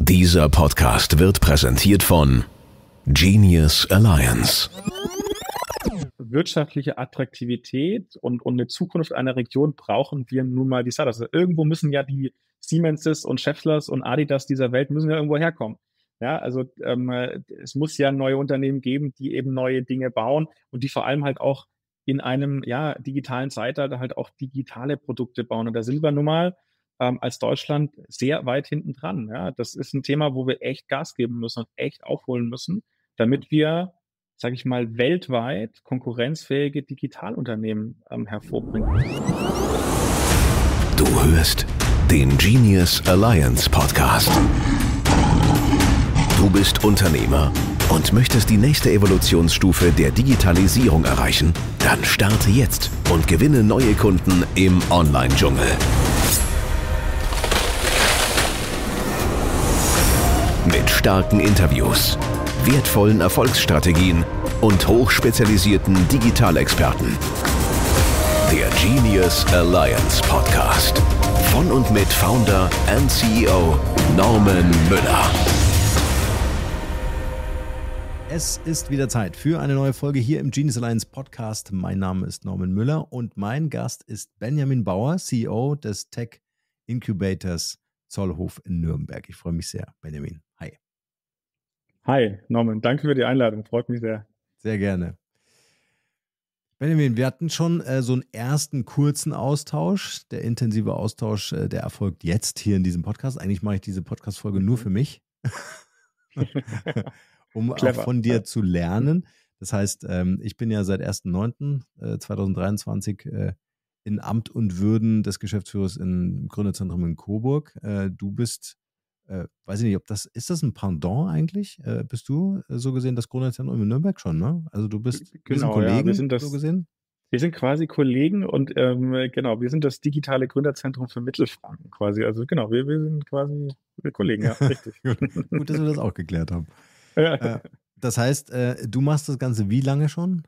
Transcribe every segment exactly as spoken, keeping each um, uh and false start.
Dieser Podcast wird präsentiert von Genius Alliance. Wirtschaftliche Attraktivität und, und eine Zukunft einer Region brauchen wir nun mal die Startups. Also irgendwo müssen ja die Siemenses und Schaefflers und Adidas dieser Welt müssen ja irgendwo herkommen. Ja, also ähm, es muss ja neue Unternehmen geben, die eben neue Dinge bauen und die vor allem halt auch in einem ja digitalen Zeitalter halt auch digitale Produkte bauen. Und da sind wir nun mal ähm, als Deutschland sehr weit hinten dran. Ja, das ist ein Thema, wo wir echt Gas geben müssen und echt aufholen müssen, damit wir, sage ich mal, weltweit konkurrenzfähige Digitalunternehmen ähm, hervorbringen. Du hörst den Genius Alliance Podcast. Du bist Unternehmer und möchtest die nächste Evolutionsstufe der Digitalisierung erreichen? Dann starte jetzt und gewinne neue Kunden im Online-Dschungel. Mit starken Interviews, wertvollen Erfolgsstrategien und hochspezialisierten Digitalexperten. Der Genius Alliance Podcast. Von und mit Founder und C E O Norman Müller. Es ist wieder Zeit für eine neue Folge hier im Genius Alliance Podcast. Mein Name ist Norman Müller und mein Gast ist Benjamin Bauer, C E O des Tech Incubators Zollhof in Nürnberg. Ich freue mich sehr, Benjamin. Hi. Hi, Norman. Danke für die Einladung. Freut mich sehr. Sehr gerne. Benjamin, wir hatten schon äh, so einen ersten kurzen Austausch. Der intensive Austausch, äh, der erfolgt jetzt hier in diesem Podcast. Eigentlich mache ich diese Podcast-Folge nur für mich. um Clever. Auch von dir zu lernen. Das heißt, ähm, ich bin ja seit ersten neunten zweitausenddreiundzwanzig äh, in Amt und Würden des Geschäftsführers im Gründerzentrum in Coburg. Äh, du bist, äh, weiß ich nicht, ob das, ist das ein Pendant eigentlich? Äh, bist du äh, so gesehen das Gründerzentrum in Nürnberg schon, ne? Also du bist, genau, wir sind Kollegen, ja, wir sind das, so gesehen? Wir sind quasi Kollegen und ähm, genau, wir sind das digitale Gründerzentrum für Mittelfranken quasi. Also genau, wir, wir sind quasi wir Kollegen, ja, richtig. Gut, dass wir das auch geklärt haben. Äh, das heißt, äh, du machst das Ganze wie lange schon?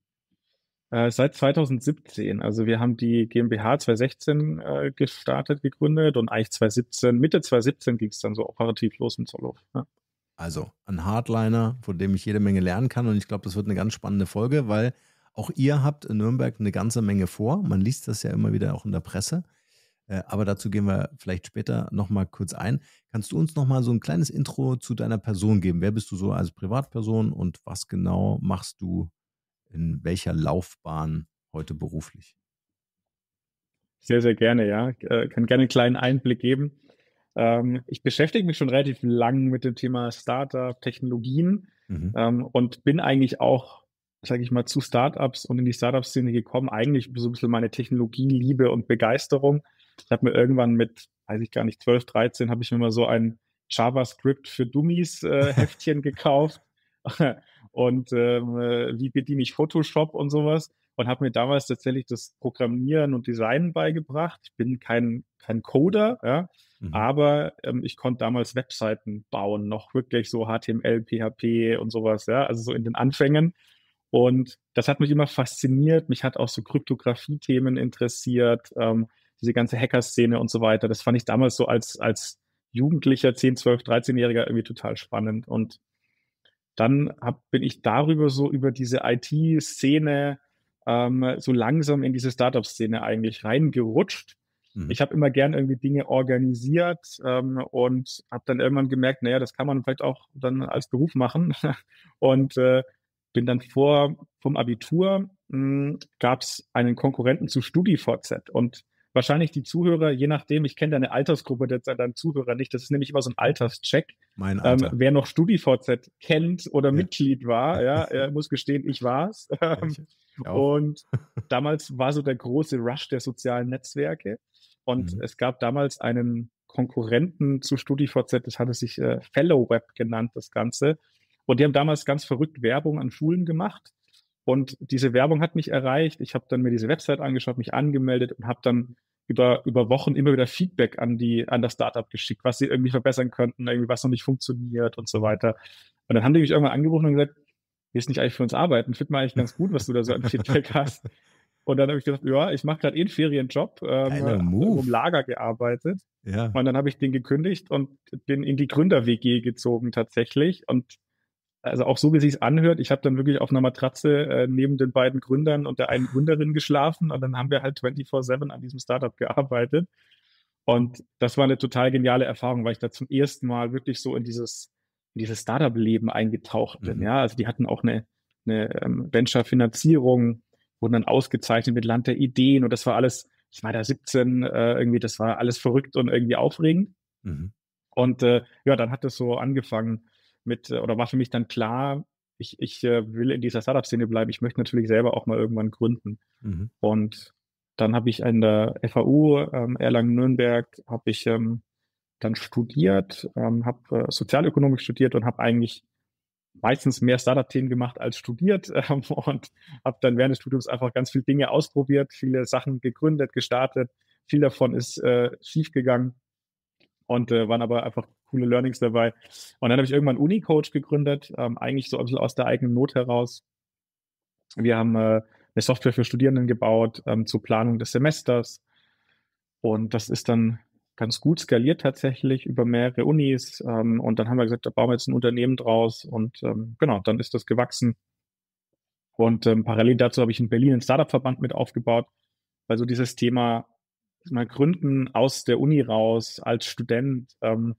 Äh, seit zweitausendsiebzehn. Also wir haben die GmbH zweitausendsechzehn äh, gestartet, gegründet und eigentlich zweitausendsiebzehn, Mitte zweitausendsiebzehn ging es dann so operativ los im Zollhof. Ja. Also ein Hardliner, von dem ich jede Menge lernen kann und ich glaube, das wird eine ganz spannende Folge, weil auch ihr habt in Nürnberg eine ganze Menge vor. Man liest das ja immer wieder auch in der Presse. Aber dazu gehen wir vielleicht später nochmal kurz ein. Kannst du uns nochmal so ein kleines Intro zu deiner Person geben? Wer bist du so als Privatperson und was genau machst du in welcher Laufbahn heute beruflich? Sehr, sehr gerne, ja. Ich äh, kann gerne einen kleinen Einblick geben. Ähm, ich beschäftige mich schon relativ lang mit dem Thema Startup, Technologien mhm. ähm, und bin eigentlich auch, sage ich mal, zu Startups und in die Startup-Szene gekommen. Eigentlich so ein bisschen meine Technologieliebe und Begeisterung. Ich habe mir irgendwann mit, weiß ich gar nicht, zwölf, dreizehn, habe ich mir mal so ein JavaScript für Dummies äh, Heftchen gekauft und ähm, wie bediene ich Photoshop und sowas und habe mir damals tatsächlich das Programmieren und Designen beigebracht. Ich bin kein, kein Coder, ja, mhm. aber ähm, ich konnte damals Webseiten bauen, noch wirklich so H T M L, P H P und sowas, ja, also so in den Anfängen. Und das hat mich immer fasziniert. Mich hat auch so Kryptographie-Themen interessiert, ähm, diese ganze Hacker-Szene und so weiter. Das fand ich damals so als, als Jugendlicher, zehn, zwölf, dreizehnjähriger irgendwie total spannend. Und dann hab, bin ich darüber so über diese I T-Szene ähm, so langsam in diese Startup-Szene eigentlich reingerutscht. Mhm. Ich habe immer gern irgendwie Dinge organisiert ähm, und habe dann irgendwann gemerkt, naja, das kann man vielleicht auch dann als Beruf machen. und äh, bin dann vor vom Abitur, gab es einen Konkurrenten zu StudiVZ und wahrscheinlich die Zuhörer, je nachdem, ich kenne deine Altersgruppe der deinen Zuhörer nicht, das ist nämlich immer so ein Alterscheck. Mein Alter. Ähm, wer noch StudiVZ kennt oder ja. Mitglied war, ja, er muss gestehen, ich war's. Und damals war so der große Rush der sozialen Netzwerke und mhm. es gab damals einen Konkurrenten zu StudiVZ, das hatte sich äh, FellowWeb genannt, das Ganze. Und die haben damals ganz verrückt Werbung an Schulen gemacht. Und diese Werbung hat mich erreicht. Ich habe dann mir diese Website angeschaut, mich angemeldet und habe dann über, über Wochen immer wieder Feedback an die, an das Startup geschickt, was sie irgendwie verbessern könnten, irgendwie was noch nicht funktioniert und so weiter. Und dann haben die mich irgendwann angerufen und gesagt, willst du nicht eigentlich für uns arbeiten? Finden wir eigentlich ganz gut, was du da so an Feedback hast. Und dann habe ich gedacht, ja, ich mache gerade eh einen Ferienjob, ähm, Geiler habe Move. im Lager gearbeitet. Ja. Und dann habe ich den gekündigt und bin in die Gründer-W G gezogen tatsächlich. Und also auch so, wie es sich anhört, ich habe dann wirklich auf einer Matratze äh, neben den beiden Gründern und der einen Gründerin geschlafen und dann haben wir halt vierundzwanzig sieben an diesem Startup gearbeitet. Und das war eine total geniale Erfahrung, weil ich da zum ersten Mal wirklich so in dieses, in dieses Startup-Leben eingetaucht bin. Mhm. Ja, also die hatten auch eine, eine ähm, Venture-Finanzierung, wurden dann ausgezeichnet mit Land der Ideen und das war alles, ich war da siebzehn, äh, irgendwie, das war alles verrückt und irgendwie aufregend. Mhm. Und äh, ja, dann hat es so angefangen mit, äh, oder war für mich dann klar, ich, ich äh, will in dieser Startup-Szene bleiben. Ich möchte natürlich selber auch mal irgendwann gründen. Mhm. Und dann habe ich an der F A U ähm, Erlangen-Nürnberg habe ich ähm, dann studiert, ähm, habe äh, Sozialökonomik studiert und habe eigentlich meistens mehr Startup-Themen gemacht als studiert ähm, und habe dann während des Studiums einfach ganz viele Dinge ausprobiert, viele Sachen gegründet, gestartet. Viel davon ist äh, schief gegangen und äh, waren aber einfach coole Learnings dabei. Und dann habe ich irgendwann Uni-Coach gegründet, ähm, eigentlich so ein bisschen aus der eigenen Not heraus. Wir haben äh, eine Software für Studierenden gebaut ähm, zur Planung des Semesters und das ist dann ganz gut skaliert tatsächlich über mehrere Unis ähm, und dann haben wir gesagt, da bauen wir jetzt ein Unternehmen draus und ähm, genau, dann ist das gewachsen und ähm, parallel dazu habe ich in Berlin einen Startup-Verband mit aufgebaut, weil so dieses Thema mal Gründen aus der Uni raus als Student ähm,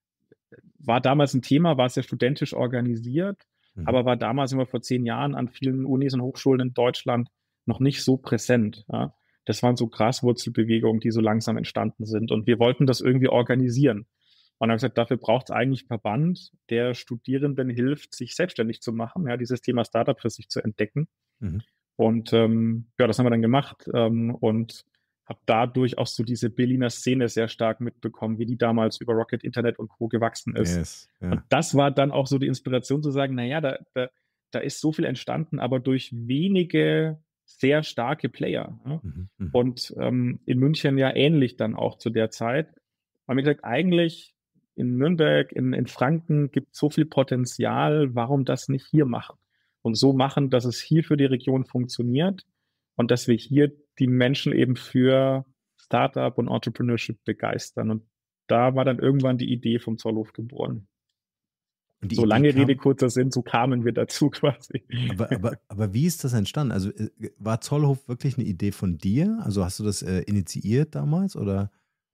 war damals ein Thema, war sehr studentisch organisiert, Mhm. aber war damals immer vor zehn Jahren an vielen Unis und Hochschulen in Deutschland noch nicht so präsent. Ja. Das waren so Graswurzelbewegungen, die so langsam entstanden sind. Und wir wollten das irgendwie organisieren. Und haben gesagt, dafür braucht es eigentlich einen Verband, der Studierenden hilft, sich selbstständig zu machen, ja, dieses Thema Startup für sich zu entdecken. Mhm. Und ähm, ja, das haben wir dann gemacht ähm, und habe dadurch auch so diese Berliner Szene sehr stark mitbekommen, wie die damals über Rocket Internet und Co. gewachsen ist. Yes. Ja. Und das war dann auch so die Inspiration zu sagen, naja, da, da, da ist so viel entstanden, aber durch wenige sehr starke Player. Ja? Mhm. Mhm. Und ähm, in München ja ähnlich dann auch zu der Zeit. Haben wir gesagt, eigentlich in Nürnberg, in, in Franken gibt es so viel Potenzial, warum das nicht hier machen? Und so machen, dass es hier für die Region funktioniert und dass wir hier die Menschen eben für Startup und Entrepreneurship begeistern. Und da war dann irgendwann die Idee vom Zollhof geboren. Und die So Idee lange kam- Rede, kurzer Sinn, so kamen wir dazu quasi. Aber, aber, aber wie ist das entstanden? Also äh, war Zollhof wirklich eine Idee von dir? Also hast du das äh, initiiert damals oder?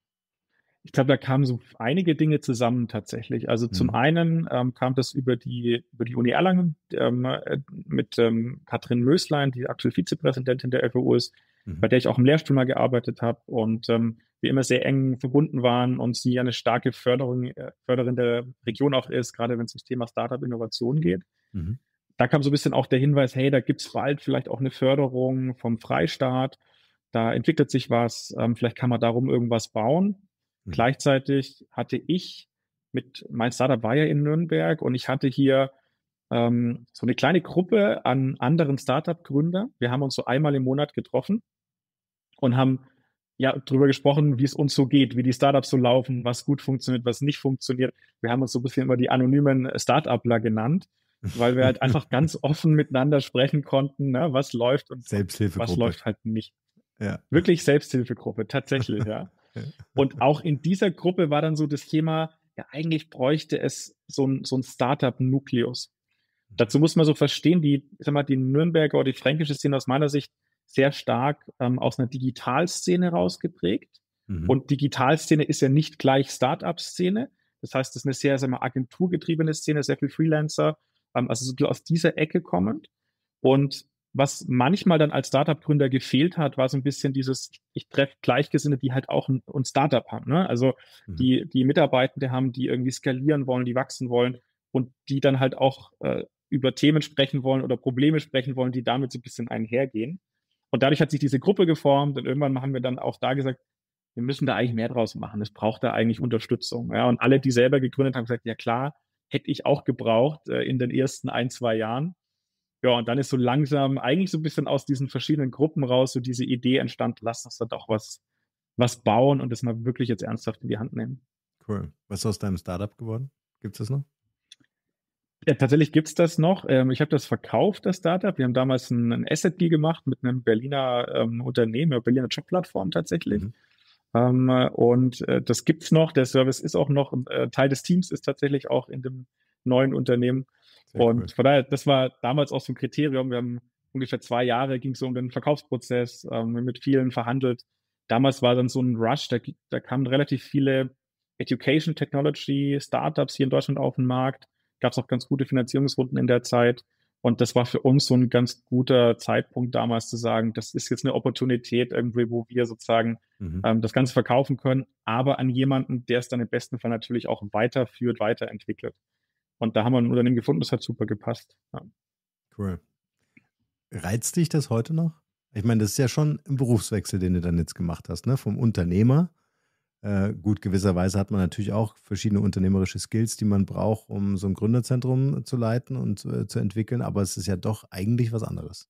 Ich glaube, da kamen so einige Dinge zusammen tatsächlich. Also zum Mhm. einen ähm, kam das über die, über die Uni Erlangen ähm, äh, mit ähm, Katrin Möslein, die aktuell Vizepräsidentin der F A U ist, Mhm. bei der ich auch im Lehrstuhl mal gearbeitet habe und ähm, wir immer sehr eng verbunden waren und sie eine starke Förderung, äh, Förderin der Region auch ist, gerade wenn es ums Thema Startup-Innovation geht. Mhm. Da kam so ein bisschen auch der Hinweis, hey, da gibt es bald vielleicht auch eine Förderung vom Freistaat, da entwickelt sich was, ähm, vielleicht kann man darum irgendwas bauen. Mhm. Gleichzeitig hatte ich mit, mein Startup war ja in Nürnberg und ich hatte hier ähm, so eine kleine Gruppe an anderen Startup-Gründern. Wir haben uns so einmal im Monat getroffen und haben ja darüber gesprochen, wie es uns so geht, wie die Startups so laufen, was gut funktioniert, was nicht funktioniert. Wir haben uns so ein bisschen immer die anonymen Startupler genannt, weil wir halt einfach ganz offen miteinander sprechen konnten, ne, was läuft und was Selbsthilfegruppe. läuft halt nicht. Ja. Wirklich Selbsthilfegruppe, tatsächlich, ja. Und auch in dieser Gruppe war dann so das Thema, ja, eigentlich bräuchte es so ein, so ein Startup-Nukleus. Dazu muss man so verstehen, die, ich sag mal, die Nürnberger oder die fränkische Szene aus meiner Sicht sehr stark ähm, aus einer Digitalszene rausgeprägt. Mhm. Und Digitalszene ist ja nicht gleich Startup-Szene. Das heißt, das ist eine sehr, sehr mal agenturgetriebene Szene, sehr viel Freelancer, ähm, also so aus dieser Ecke kommend. Und was manchmal dann als Startup-Gründer gefehlt hat, war so ein bisschen dieses, ich treffe Gleichgesinnte, die halt auch ein, ein Startup haben. Ne? Also Mhm. die, die Mitarbeitende haben, die irgendwie skalieren wollen, die wachsen wollen und die dann halt auch äh, über Themen sprechen wollen oder Probleme sprechen wollen, die damit so ein bisschen einhergehen. Und dadurch hat sich diese Gruppe geformt und irgendwann haben wir dann auch da gesagt, wir müssen da eigentlich mehr draus machen. Es braucht da eigentlich Unterstützung. Ja? Und alle, die selber gegründet haben, gesagt, ja klar, hätte ich auch gebraucht äh, in den ersten ein, zwei Jahren. Ja, und dann ist so langsam eigentlich so ein bisschen aus diesen verschiedenen Gruppen raus so diese Idee entstanden, lass uns da doch was, was bauen und das mal wirklich jetzt ernsthaft in die Hand nehmen. Cool. Was ist aus deinem Startup geworden? Gibt es das noch? Ja, tatsächlich gibt's das noch. Ähm, ich habe das verkauft, das Startup. Wir haben damals ein, ein Asset Deal gemacht mit einem Berliner ähm, Unternehmen, einer Berliner Jobplattform tatsächlich. Mhm. Ähm, und äh, das gibt's noch. Der Service ist auch noch äh, Teil des Teams, ist tatsächlich auch in dem neuen Unternehmen. Sehr cool. Und von daher, das war damals auch so ein Kriterium. Wir haben ungefähr zwei Jahre ging es so um den Verkaufsprozess, ähm, mit vielen verhandelt. Damals war dann so ein Rush, da, da kamen relativ viele Education Technology Startups hier in Deutschland auf den Markt. Gab es auch ganz gute Finanzierungsrunden in der Zeit. Und das war für uns so ein ganz guter Zeitpunkt damals zu sagen, das ist jetzt eine Opportunität irgendwie, wo wir sozusagen Mhm. ähm, das Ganze verkaufen können, aber an jemanden, der es dann im besten Fall natürlich auch weiterführt, weiterentwickelt. Und da haben wir ein Unternehmen gefunden, das hat super gepasst. Ja. Cool. Reizt dich das heute noch? Ich meine, das ist ja schon ein Berufswechsel, den du dann jetzt gemacht hast, ne? Vom Unternehmer. Äh, gut, gewisserweise hat man natürlich auch verschiedene unternehmerische Skills, die man braucht, um so ein Gründerzentrum zu leiten und äh, zu entwickeln, aber es ist ja doch eigentlich was anderes.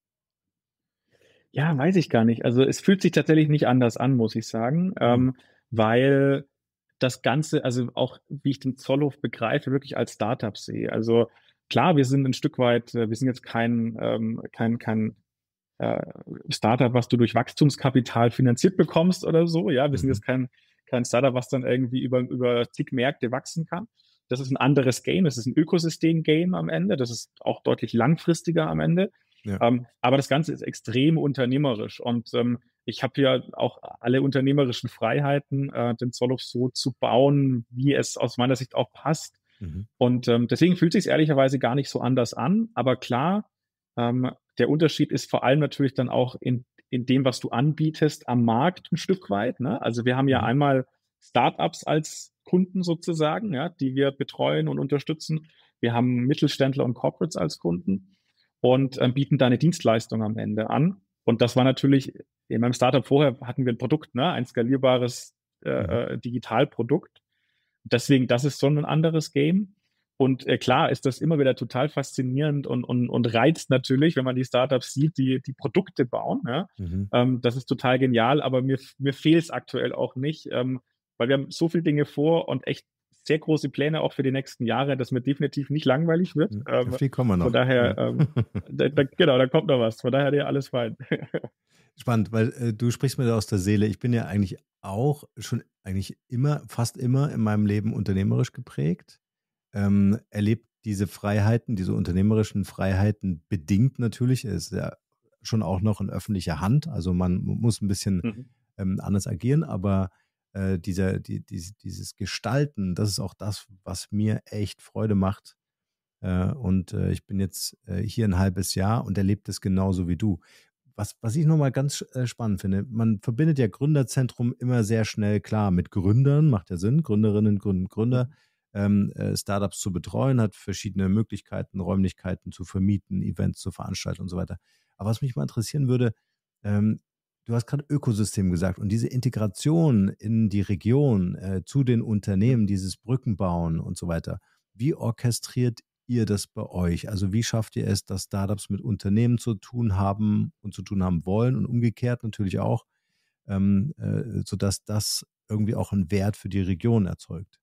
Ja, weiß ich gar nicht. Also es fühlt sich tatsächlich nicht anders an, muss ich sagen, Mhm. ähm, weil das Ganze, also auch wie ich den Zollhof begreife, wirklich als Startup sehe. Also klar, wir sind ein Stück weit, äh, wir sind jetzt kein, ähm, kein, kein äh, Startup, was du durch Wachstumskapital finanziert bekommst oder so. Ja, wir sind Mhm. jetzt kein, kein Startup, was dann irgendwie über, über zig Märkte wachsen kann. Das ist ein anderes Game, das ist ein Ökosystem-Game am Ende, das ist auch deutlich langfristiger am Ende. Ja. Ähm, aber das Ganze ist extrem unternehmerisch und ähm, ich habe ja auch alle unternehmerischen Freiheiten, äh, den Zollhof so zu bauen, wie es aus meiner Sicht auch passt. Mhm. Und ähm, deswegen fühlt sich ehrlicherweise gar nicht so anders an. Aber klar, ähm, der Unterschied ist vor allem natürlich dann auch in, in dem, was du anbietest am Markt ein Stück weit. Ne? Also wir haben ja Mhm. einmal Startups als Kunden sozusagen, ja, die wir betreuen und unterstützen. Wir haben Mittelständler und Corporates als Kunden und ähm, bieten da eine Dienstleistung am Ende an. Und das war natürlich, in meinem Startup vorher hatten wir ein Produkt, ne, ein skalierbares äh, Mhm. äh, Digitalprodukt. Deswegen, das ist schon ein anderes Game. Und äh, klar ist das immer wieder total faszinierend und, und, und reizt natürlich, wenn man die Startups sieht, die die Produkte bauen. Ja? Mhm. Ähm, das ist total genial, aber mir, mir fehlt es aktuell auch nicht, ähm, weil wir haben so viele Dinge vor und echt sehr große Pläne auch für die nächsten Jahre, dass mir definitiv nicht langweilig wird. Mhm. Ähm, Auf die kommen wir noch. von daher, Ja. ähm, da, da, genau, da kommt noch was. Von daher dir alles fein. Spannend, weil äh, du sprichst mir da aus der Seele. Ich bin ja eigentlich auch schon eigentlich immer, fast immer in meinem Leben unternehmerisch geprägt. Ähm, erlebt diese Freiheiten, diese unternehmerischen Freiheiten bedingt natürlich, ist ja schon auch noch in öffentlicher Hand. Also man muss ein bisschen Mhm. ähm, anders agieren, aber äh, dieser, die, die, dieses Gestalten, das ist auch das, was mir echt Freude macht. Äh, und äh, ich bin jetzt äh, hier ein halbes Jahr und erlebe das genauso wie du. Was, was ich nochmal ganz äh, spannend finde, man verbindet ja Gründerzentrum immer sehr schnell, klar, mit Gründern, macht ja Sinn, Gründerinnen, Gründer, Gründer, ähm, äh, Startups zu betreuen, hat verschiedene Möglichkeiten, Räumlichkeiten zu vermieten, Events zu veranstalten und so weiter. Aber was mich mal interessieren würde, ähm, du hast gerade Ökosystem gesagt und diese Integration in die Region, äh, zu den Unternehmen, dieses Brückenbauen und so weiter. Wie orchestriert ihr das bei euch? Also wie schafft ihr es, dass Startups mit Unternehmen zu tun haben und zu tun haben wollen und umgekehrt natürlich auch, ähm, äh, sodass das irgendwie auch einen Wert für die Region erzeugt?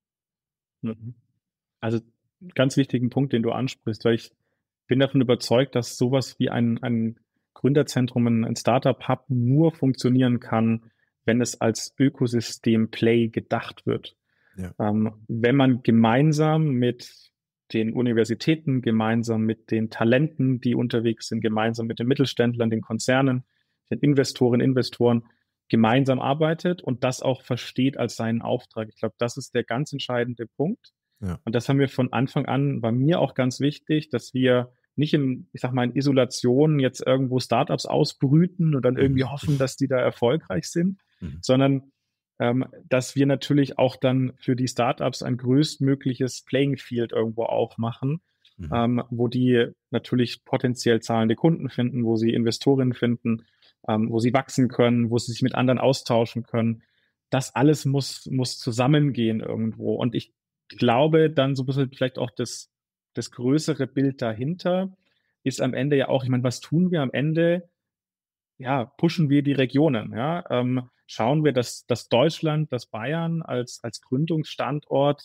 Mhm. Also ganz wichtigen Punkt, den du ansprichst, weil ich bin davon überzeugt, dass sowas wie ein, ein Gründerzentrum, ein, ein Startup-Hub nur funktionieren kann, wenn es als Ökosystem-Play gedacht wird. Ja. Ähm, wenn man gemeinsam mit den Universitäten, gemeinsam mit den Talenten, die unterwegs sind, gemeinsam mit den Mittelständlern, den Konzernen, den Investoren, Investoren gemeinsam arbeitet und das auch versteht als seinen Auftrag. Ich glaube, das ist der ganz entscheidende Punkt. Ja. Und das haben wir von Anfang an, war mir auch ganz wichtig, dass wir nicht in, ich sag mal, in Isolation jetzt irgendwo Startups ausbrüten und dann irgendwie Mhm. hoffen, dass die da erfolgreich sind, Mhm. sondern ähm, dass wir natürlich auch dann für die Startups ein größtmögliches Playing Field irgendwo aufmachen, Mhm. ähm, wo die natürlich potenziell zahlende Kunden finden, wo sie Investorinnen finden, ähm, wo sie wachsen können, wo sie sich mit anderen austauschen können. Das alles muss, muss zusammengehen irgendwo. Und ich glaube, dann so ein bisschen vielleicht auch das, das größere Bild dahinter ist am Ende ja auch, ich meine, was tun wir am Ende? Ja, pushen wir die Regionen, ja, ähm, schauen wir, dass, dass Deutschland, dass Bayern als, als Gründungsstandort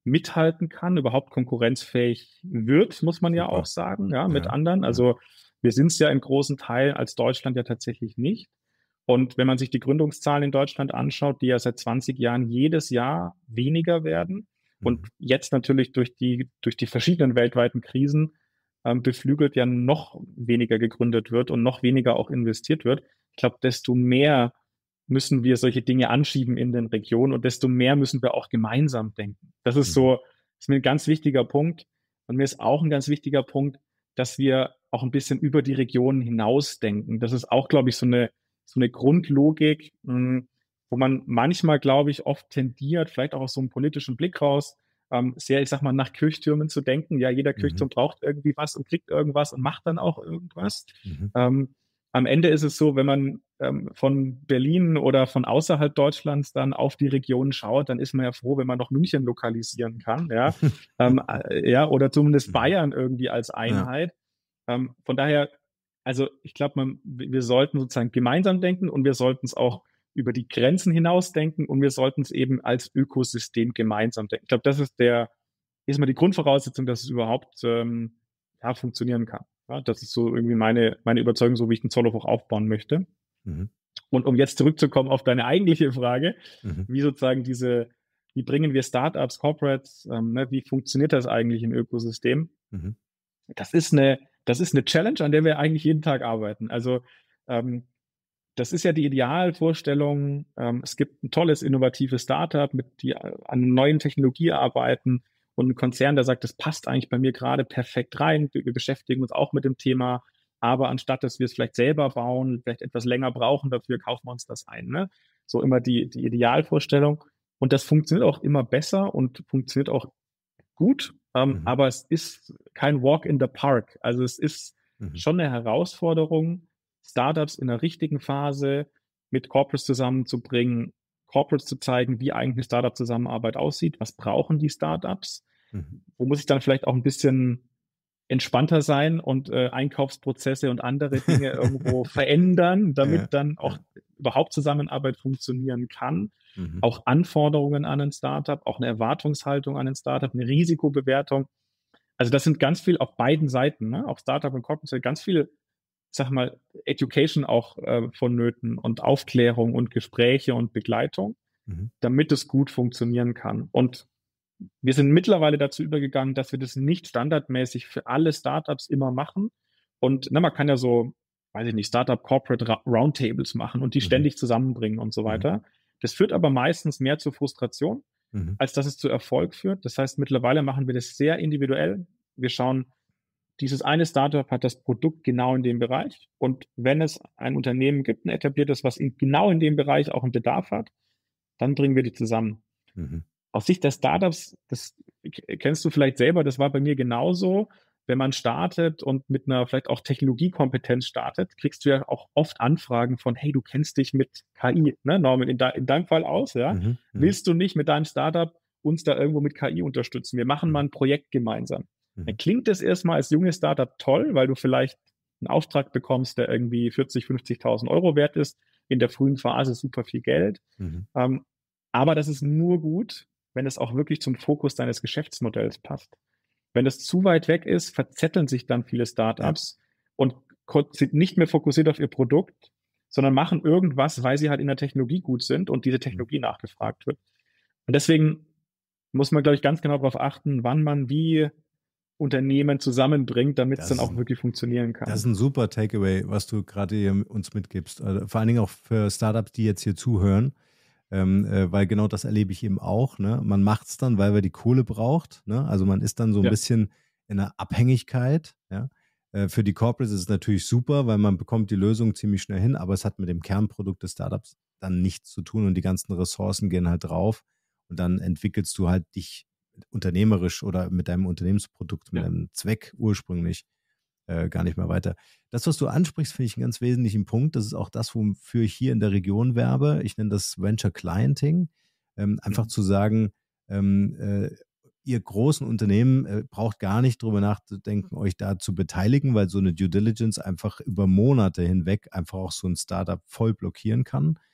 mithalten kann, überhaupt konkurrenzfähig wird, muss man ja Super. auch sagen, ja, mit Ja, anderen. Also wir sind es ja in großen Teilen als Deutschland ja tatsächlich nicht. Und wenn man sich die Gründungszahlen in Deutschland anschaut, die ja seit zwanzig Jahren jedes Jahr weniger werden und Mhm. jetzt natürlich durch die, durch die verschiedenen weltweiten Krisen ähm, beflügelt ja noch weniger gegründet wird und noch weniger auch investiert wird. Ich glaube, desto mehr müssen wir solche Dinge anschieben in den Regionen und desto mehr müssen wir auch gemeinsam denken. Das ist Mhm. so, ist mir ein ganz wichtiger Punkt. Und mir ist auch ein ganz wichtiger Punkt, dass wir auch ein bisschen über die Regionen hinaus denken. Das ist auch, glaube ich, so eine, so eine Grundlogik, mh, wo man manchmal, glaube ich, oft tendiert, vielleicht auch aus so einem politischen Blick raus, ähm, sehr, ich sag mal, nach Kirchtürmen zu denken. Ja, jeder Kirchturm Mhm. braucht irgendwie was und kriegt irgendwas und macht dann auch irgendwas. Mhm. Ähm, am Ende ist es so, wenn man ähm, von Berlin oder von außerhalb Deutschlands dann auf die Regionen schaut, dann ist man ja froh, wenn man noch München lokalisieren kann, ja, ähm, äh, ja, oder zumindest Mhm. Bayern irgendwie als Ja. Einheit. Ähm, von daher, also ich glaube, man, wir sollten sozusagen gemeinsam denken und wir sollten es auch über die Grenzen hinaus denken und wir sollten es eben als Ökosystem gemeinsam denken. Ich glaube, das ist der, ist mal die Grundvoraussetzung, dass es überhaupt ähm, ja, funktionieren kann. Ja, das ist so irgendwie meine, meine Überzeugung, so wie ich den Zollhof auch aufbauen möchte. Mhm. Und um jetzt zurückzukommen auf deine eigentliche Frage, Mhm. wie sozusagen diese, wie bringen wir Startups, Corporates, ähm, ne, wie funktioniert das eigentlich im Ökosystem? Mhm. Das ist eine, das ist eine Challenge, an der wir eigentlich jeden Tag arbeiten. Also ähm, das ist ja die Idealvorstellung. Ähm, es gibt ein tolles, innovatives Startup, mit die an neuen Technologie arbeiten und ein Konzern, der sagt, das passt eigentlich bei mir gerade perfekt rein. Wir, wir beschäftigen uns auch mit dem Thema, aber anstatt, dass wir es vielleicht selber bauen, vielleicht etwas länger brauchen, dafür kaufen wir uns das ein. Ne? So immer die, die Idealvorstellung. Und das funktioniert auch immer besser und funktioniert auch gut, ähm, Mhm. aber es ist kein Walk in the Park. Also es ist Mhm. schon eine Herausforderung, Startups in der richtigen Phase mit Corporates zusammenzubringen, Corporates zu zeigen, wie eigentlich eine Startup-Zusammenarbeit aussieht, was brauchen die Startups, Mhm. wo muss ich dann vielleicht auch ein bisschen entspannter sein und äh, Einkaufsprozesse und andere Dinge irgendwo verändern, damit Ja. dann auch Ja. überhaupt Zusammenarbeit funktionieren kann. Mhm. Auch Anforderungen an ein Startup, auch eine Erwartungshaltung an ein Startup, eine Risikobewertung. Also das sind ganz viel auf beiden Seiten, ne? Auch Startup und Corporate, ganz viel, sag mal, Education auch äh, vonnöten und Aufklärung und Gespräche und Begleitung, Mhm. damit es gut funktionieren kann. Und wir sind mittlerweile dazu übergegangen, dass wir das nicht standardmäßig für alle Startups immer machen. Und na, man kann ja so, weiß ich nicht, Startup Corporate Ra- Roundtables machen und die Mhm. ständig zusammenbringen und so Mhm. weiter. Das führt aber meistens mehr zur Frustration, Mhm. als dass es zu Erfolg führt. Das heißt, mittlerweile machen wir das sehr individuell. Wir schauen, dieses eine Startup hat das Produkt genau in dem Bereich. Und wenn es ein Unternehmen gibt, ein etabliertes, was in, genau in dem Bereich auch einen Bedarf hat, dann bringen wir die zusammen. Mhm. Aus Sicht der Startups, das kennst du vielleicht selber, das war bei mir genauso. Wenn man startet und mit einer vielleicht auch Technologiekompetenz startet, kriegst du ja auch oft Anfragen von, hey, du kennst dich mit K I, ne, Norman, in, de in deinem Fall aus, ja. Mhm. Mhm. Willst du nicht mit deinem Startup uns da irgendwo mit K I unterstützen? Wir machen Mhm. mal ein Projekt gemeinsam. Dann Mhm. klingt das erstmal als junges Startup toll, weil du vielleicht einen Auftrag bekommst, der irgendwie vierzig, fünfzigtausend Euro wert ist. In der frühen Phase super viel Geld. Mhm. Ähm, aber das ist nur gut, wenn es auch wirklich zum Fokus deines Geschäftsmodells passt. Wenn es zu weit weg ist, verzetteln sich dann viele Startups ja. und sind nicht mehr fokussiert auf ihr Produkt, sondern machen irgendwas, weil sie halt in der Technologie gut sind und diese Technologie mhm. nachgefragt wird. Und deswegen muss man, glaube ich, ganz genau darauf achten, wann man wie Unternehmen zusammenbringt, damit es dann auch wirklich funktionieren kann. Das ist ein super Takeaway, was du gerade hier uns mitgibst. Also vor allen Dingen auch für Startups, die jetzt hier zuhören. Ähm, äh, weil genau das erlebe ich eben auch. Ne? Man macht es dann, weil man die Kohle braucht. Ne? Also man ist dann so ein ja. bisschen in einer Abhängigkeit. Ja? Äh, für die Corporates ist es natürlich super, weil man bekommt die Lösung ziemlich schnell hin, aber es hat mit dem Kernprodukt des Startups dann nichts zu tun und die ganzen Ressourcen gehen halt drauf und dann entwickelst du halt dich unternehmerisch oder mit deinem Unternehmensprodukt, mit ja. deinem Zweck ursprünglich Äh, gar nicht mehr weiter. Das, was du ansprichst, finde ich einen ganz wesentlichen Punkt. Das ist auch das, wofür ich hier in der Region werbe. Ich nenne das Venture Clienting. Ähm, einfach mhm. zu sagen, ähm, äh, ihr großen Unternehmen äh, braucht gar nicht drüber nachzudenken, euch da zu beteiligen, weil so eine Due Diligence einfach über Monate hinweg einfach auch so ein Startup voll blockieren kann.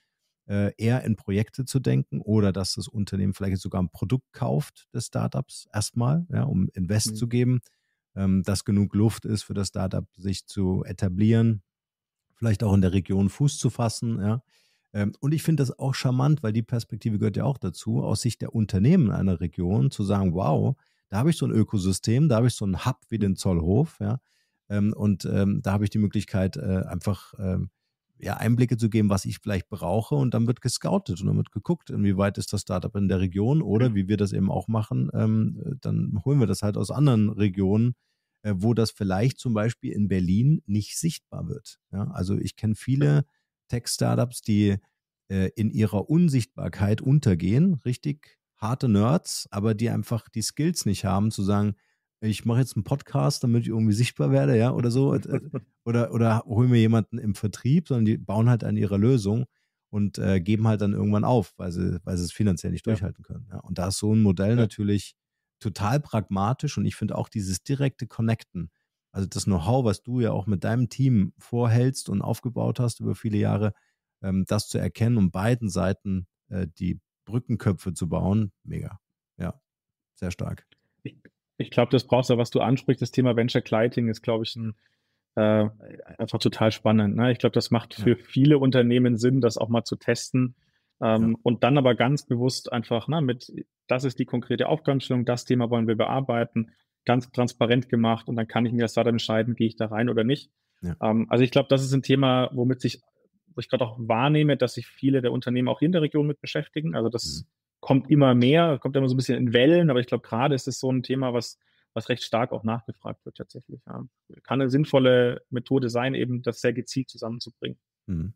äh, eher in Projekte zu denken oder dass das Unternehmen vielleicht sogar ein Produkt kauft des Startups erstmal, ja, um Invest Mhm. zu geben, ähm, dass genug Luft ist für das Startup, sich zu etablieren, vielleicht auch in der Region Fuß zu fassen, ja. Ähm, und ich finde das auch charmant, weil die Perspektive gehört ja auch dazu, aus Sicht der Unternehmen einer Region zu sagen, wow, da habe ich so ein Ökosystem, da habe ich so einen Hub wie den Zollhof, ja. Ähm, und ähm, da habe ich die Möglichkeit, äh, einfach ähm, ja, Einblicke zu geben, was ich vielleicht brauche, und dann wird gescoutet und dann wird geguckt, inwieweit ist das Startup in der Region, oder wie wir das eben auch machen, ähm, dann holen wir das halt aus anderen Regionen, äh, wo das vielleicht zum Beispiel in Berlin nicht sichtbar wird. Ja? Also ich kenne viele Tech-Startups, die äh, in ihrer Unsichtbarkeit untergehen, richtig harte Nerds, aber die einfach die Skills nicht haben, zu sagen, ich mache jetzt einen Podcast, damit ich irgendwie sichtbar werde, ja, oder so. Oder, oder hol mir jemanden im Vertrieb, sondern die bauen halt an ihrer Lösung und äh, geben halt dann irgendwann auf, weil sie, weil sie es finanziell nicht Ja. durchhalten können. Ja. Und da ist so ein Modell Ja. natürlich total pragmatisch, und ich finde auch dieses direkte Connecten, also das Know-how, was du ja auch mit deinem Team vorhältst und aufgebaut hast über viele Jahre, ähm, das zu erkennen und beiden Seiten äh, die Brückenköpfe zu bauen, mega. Ja, sehr stark. Ich, ich glaube, das brauchst du, was du ansprichst, das Thema Venture Clighting ist, glaube ich, ein, äh, einfach total spannend. Ne? Ich glaube, das macht für Ja. viele Unternehmen Sinn, das auch mal zu testen, ähm, Ja. und dann aber ganz bewusst einfach, ne, mit, das ist die konkrete Aufgabenstellung, das Thema wollen wir bearbeiten, ganz transparent gemacht, und dann kann ich mir als Startup entscheiden, gehe ich da rein oder nicht. Ja. Ähm, also ich glaube, das ist ein Thema, womit sich, wo ich gerade auch wahrnehme, dass sich viele der Unternehmen auch hier in der Region mit beschäftigen. Also das Mhm. kommt immer mehr, kommt immer so ein bisschen in Wellen, aber ich glaube, gerade ist es so ein Thema, was, was recht stark auch nachgefragt wird tatsächlich. Ja. Kann eine sinnvolle Methode sein, eben das sehr gezielt zusammenzubringen. Mhm.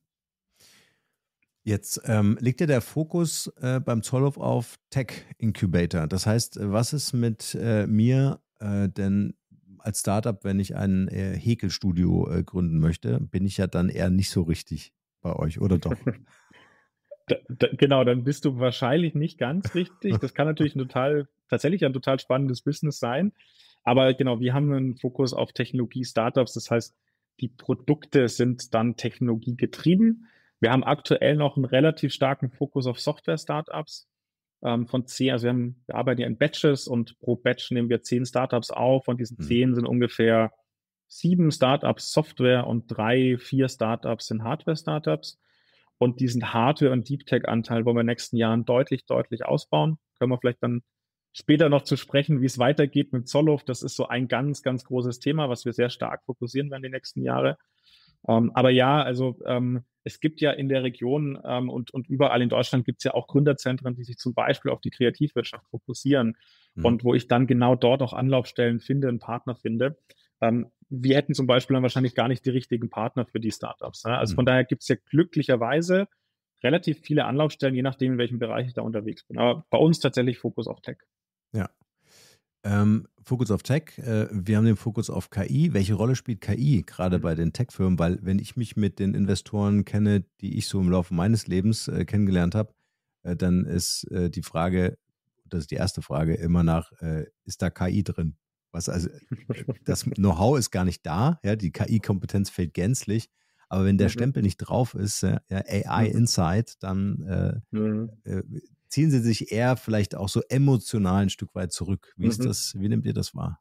Jetzt ähm, liegt ja der Fokus äh, beim Zollhof auf Tech Incubator. Das heißt, was ist mit äh, mir äh, denn als Startup, wenn ich ein äh, Häkelstudio äh, gründen möchte, bin ich ja dann eher nicht so richtig bei euch, oder doch? Da, da, genau, dann bist du wahrscheinlich nicht ganz richtig. Das kann natürlich ein total, tatsächlich ein total spannendes Business sein. Aber genau, wir haben einen Fokus auf Technologie-Startups. Das heißt, die Produkte sind dann technologiegetrieben. Wir haben aktuell noch einen relativ starken Fokus auf Software-Startups. Ähm, von zehn, also wir, haben, wir arbeiten ja in Batches, und pro Batch nehmen wir zehn Startups auf. Von diesen Hm. zehn sind ungefähr sieben Startups Software und drei, vier Startups sind Hardware-Startups. Und diesen Hardware- und Deep Tech-Anteil wollen wir in den nächsten Jahren deutlich, deutlich ausbauen. Können wir vielleicht dann später noch zu sprechen, wie es weitergeht mit Zollhof. Das ist so ein ganz, ganz großes Thema, was wir sehr stark fokussieren werden die nächsten Jahre. Ähm, aber ja, also ähm, es gibt ja in der Region ähm, und, und überall in Deutschland gibt es ja auch Gründerzentren, die sich zum Beispiel auf die Kreativwirtschaft fokussieren, Hm. und wo ich dann genau dort auch Anlaufstellen finde, einen Partner finde. Ähm, wir hätten zum Beispiel dann wahrscheinlich gar nicht die richtigen Partner für die Startups. Ja? Also Hm. von daher gibt es ja glücklicherweise relativ viele Anlaufstellen, je nachdem, in welchem Bereich ich da unterwegs bin. Aber bei uns tatsächlich Fokus auf Tech. Ja. Ähm, Fokus auf Tech. Äh, wir haben den Fokus auf K I. Welche Rolle spielt K I gerade Mhm. bei den Tech-Firmen? Weil wenn ich mich mit den Investoren kenne, die ich so im Laufe meines Lebens äh, kennengelernt habe, äh, dann ist äh, die Frage, das ist die erste Frage, immer nach, äh, ist da K I drin? Was also, äh, das Know-how ist gar nicht da, ja, die K I-Kompetenz fehlt gänzlich, aber wenn der Mhm. Stempel nicht drauf ist, äh, ja, A I Mhm. Inside, dann äh, Mhm. äh, ziehen sie sich eher vielleicht auch so emotional ein Stück weit zurück. Wie ist Mhm. das, wie nehmt ihr das wahr?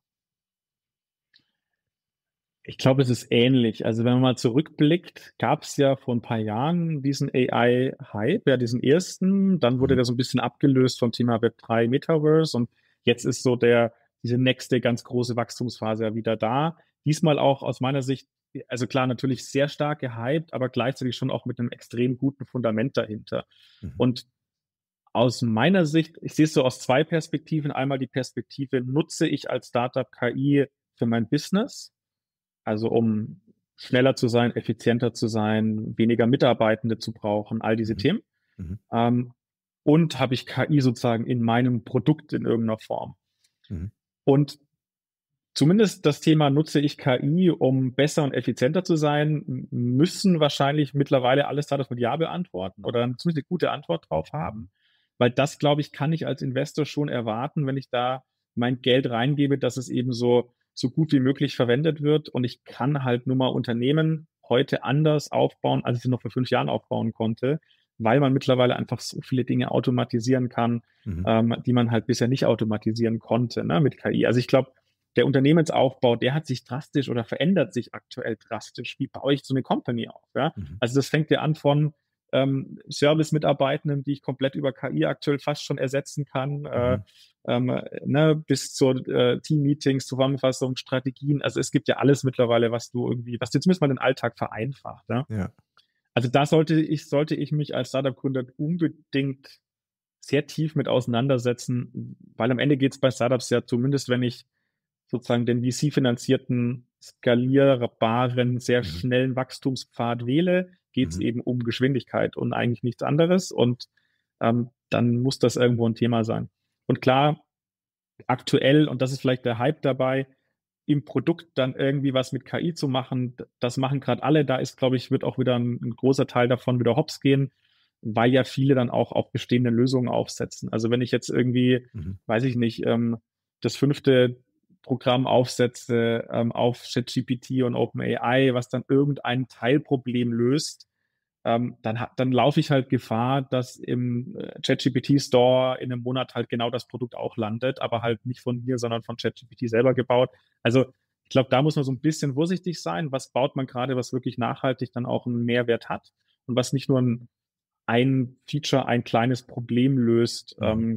Ich glaube, es ist ähnlich. Also wenn man mal zurückblickt, gab es ja vor ein paar Jahren diesen A I-Hype, ja, diesen ersten. Dann wurde Mhm. der so ein bisschen abgelöst vom Thema Web drei Metaverse, und jetzt ist so der, diese nächste ganz große Wachstumsphase ja wieder da. Diesmal auch aus meiner Sicht, also klar, natürlich sehr stark gehypt, aber gleichzeitig schon auch mit einem extrem guten Fundament dahinter. Mhm. Und aus meiner Sicht, ich sehe es so aus zwei Perspektiven. Einmal die Perspektive, nutze ich als Startup K I für mein Business? Also um schneller zu sein, effizienter zu sein, weniger Mitarbeitende zu brauchen, all diese Mhm. Themen. Mhm. Ähm, und habe ich K I sozusagen in meinem Produkt in irgendeiner Form. Mhm. Und zumindest das Thema, nutze ich K I, um besser und effizienter zu sein, müssen wahrscheinlich mittlerweile alle Startups mit Ja beantworten oder zumindest eine gute Antwort drauf haben. Weil das, glaube ich, kann ich als Investor schon erwarten, wenn ich da mein Geld reingebe, dass es eben so, so gut wie möglich verwendet wird. Und ich kann halt nur mal Unternehmen heute anders aufbauen, als ich sie noch vor fünf Jahren aufbauen konnte, weil man mittlerweile einfach so viele Dinge automatisieren kann, mhm. ähm, die man halt bisher nicht automatisieren konnte, ne, mit K I. Also ich glaube, der Unternehmensaufbau, der hat sich drastisch oder verändert sich aktuell drastisch. Wie baue ich so eine Company auf? Ja? Mhm. Also das fängt ja an von ähm, Service-Mitarbeitenden, die ich komplett über K I aktuell fast schon ersetzen kann, mhm. äh, ähm, ne, bis zu äh, Team-Meetings, Zusammenfassungen, Strategien. Also es gibt ja alles mittlerweile, was du irgendwie, was dir zumindest mal den Alltag vereinfacht. Ja? Ja. Also da sollte ich, sollte ich mich als Startup-Gründer unbedingt sehr tief mit auseinandersetzen, weil am Ende geht es bei Startups ja zumindest, wenn ich sozusagen den V C-finanzierten, skalierbaren, sehr mhm. schnellen Wachstumspfad wähle, geht es mhm. eben um Geschwindigkeit und eigentlich nichts anderes. Und ähm, dann muss das irgendwo ein Thema sein. Und klar, aktuell, und das ist vielleicht der Hype dabei, im Produkt dann irgendwie was mit K I zu machen, das machen gerade alle. Da ist, glaube ich, wird auch wieder ein, ein großer Teil davon wieder hops gehen, weil ja viele dann auch auf bestehende Lösungen aufsetzen. Also wenn ich jetzt irgendwie, mhm. weiß ich nicht, ähm, das fünfte Programm aufsetze ähm, auf ChatGPT und OpenAI, was dann irgendein Teilproblem löst, ähm, dann, dann laufe ich halt Gefahr, dass im äh, ChatGPT-Store in einem Monat halt genau das Produkt auch landet, aber halt nicht von mir, sondern von ChatGPT selber gebaut. Also ich glaube, da muss man so ein bisschen vorsichtig sein. Was baut man gerade, was wirklich nachhaltig dann auch einen Mehrwert hat und was nicht nur ein, ein Feature, ein kleines Problem löst. Mhm. Ähm,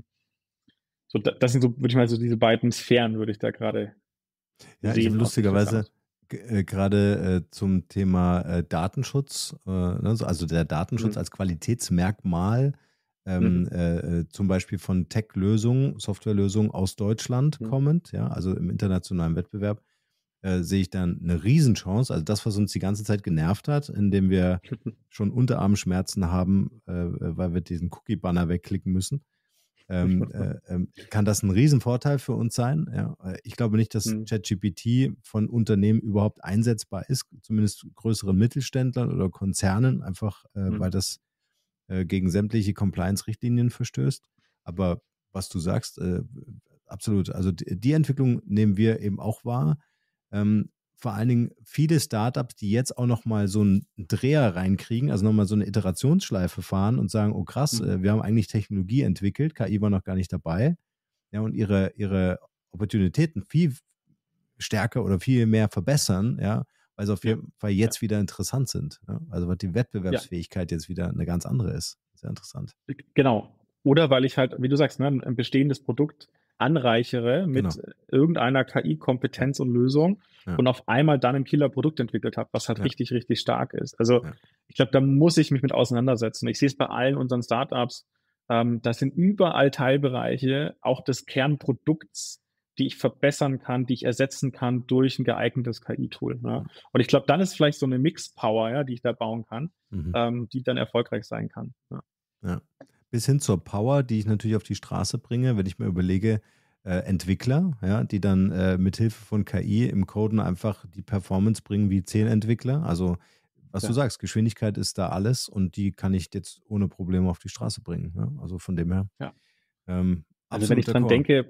so, das sind so, würde ich mal so diese beiden Sphären, würde ich da gerade ja, sehen. Ich habe lustigerweise äh, gerade äh, zum Thema äh, Datenschutz, äh, also der Datenschutz mhm. als Qualitätsmerkmal, ähm, mhm. äh, zum Beispiel von Tech-Lösungen, Softwarelösungen aus Deutschland mhm. kommend, ja, also im internationalen Wettbewerb, äh, sehe ich dann eine Riesenchance. Also das, was uns die ganze Zeit genervt hat, indem wir schon Unterarmschmerzen haben, äh, weil wir diesen Cookie-Banner wegklicken müssen. Ähm, äh, ähm, kann das ein Riesenvorteil für uns sein. Ja, ich glaube nicht, dass mhm. ChatGPT von Unternehmen überhaupt einsetzbar ist, zumindest größeren Mittelständlern oder Konzernen, einfach äh, mhm. weil das äh, gegen sämtliche Compliance-Richtlinien verstößt. Aber was du sagst, äh, absolut. Also die, die Entwicklung nehmen wir eben auch wahr. Ähm, vor allen Dingen viele Startups, die jetzt auch nochmal so einen Dreher reinkriegen, also nochmal so eine Iterationsschleife fahren und sagen, oh krass, mhm. wir haben eigentlich Technologie entwickelt, K I war noch gar nicht dabei, ja, und ihre, ihre Opportunitäten viel stärker oder viel mehr verbessern, ja, weil sie auf jeden ja. Fall jetzt ja. wieder interessant sind. Ja? Also weil die Wettbewerbsfähigkeit ja. jetzt wieder eine ganz andere ist. Sehr interessant. Genau. Oder weil ich halt, wie du sagst, ne, ein bestehendes Produkt anreichere mit genau. irgendeiner K I-Kompetenz und Lösung ja. und auf einmal dann ein Killer-Produkt entwickelt habe, was halt ja. richtig, richtig stark ist. Also ja. ich glaube, da muss ich mich mit auseinandersetzen. Ich sehe es bei allen unseren Startups, ähm, das sind überall Teilbereiche, auch des Kernprodukts, die ich verbessern kann, die ich ersetzen kann durch ein geeignetes K I-Tool. Ne? Und ich glaube, dann ist vielleicht so eine Mix-Power, ja, die ich da bauen kann, mhm. ähm, die dann erfolgreich sein kann. Ja. ja. Bis hin zur Power, die ich natürlich auf die Straße bringe, wenn ich mir überlege, äh, Entwickler, ja, die dann äh, mithilfe von K I im Coden einfach die Performance bringen wie zehn Entwickler. Also, was ja. du sagst, Geschwindigkeit ist da alles und die kann ich jetzt ohne Probleme auf die Straße bringen. Ja? Also von dem her. Ja. Ähm, also wenn ich dran denke,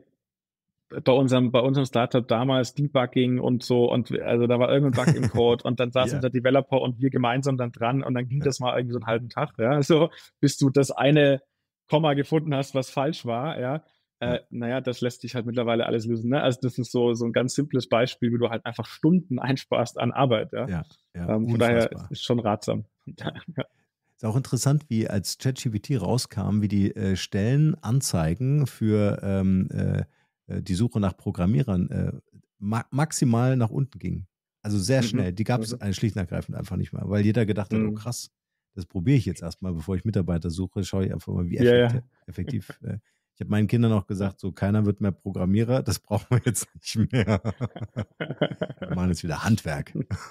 bei unserem, bei unserem Startup damals Debugging und so und also da war irgendein Bug im Code und dann saß yeah. unser Developer und wir gemeinsam dann dran und dann ging ja. das mal irgendwie so einen halben Tag, ja, so bis du das eine Komma gefunden hast, was falsch war, ja. Äh, ja. Naja, das lässt sich halt mittlerweile alles lösen, ne? Also das ist so, so ein ganz simples Beispiel, wie du halt einfach Stunden einsparst an Arbeit, ja. ja, ja ähm, von daher ist schon ratsam. Ja. Ist auch interessant, wie als ChatGPT rauskam, wie die äh, Stellenanzeigen für ähm, äh, die Suche nach Programmierern äh, ma- maximal nach unten ging. Also sehr schnell. Die gab es mhm. schlicht und ergreifend einfach nicht mehr, weil jeder gedacht hat, mhm. oh krass, das probiere ich jetzt erstmal, bevor ich Mitarbeiter suche, schaue ich einfach mal, wie effektiv. Ja, ja. effektiv äh, ich habe meinen Kindern auch gesagt, so keiner wird mehr Programmierer, das brauchen wir jetzt nicht mehr. Wir machen jetzt wieder Handwerk.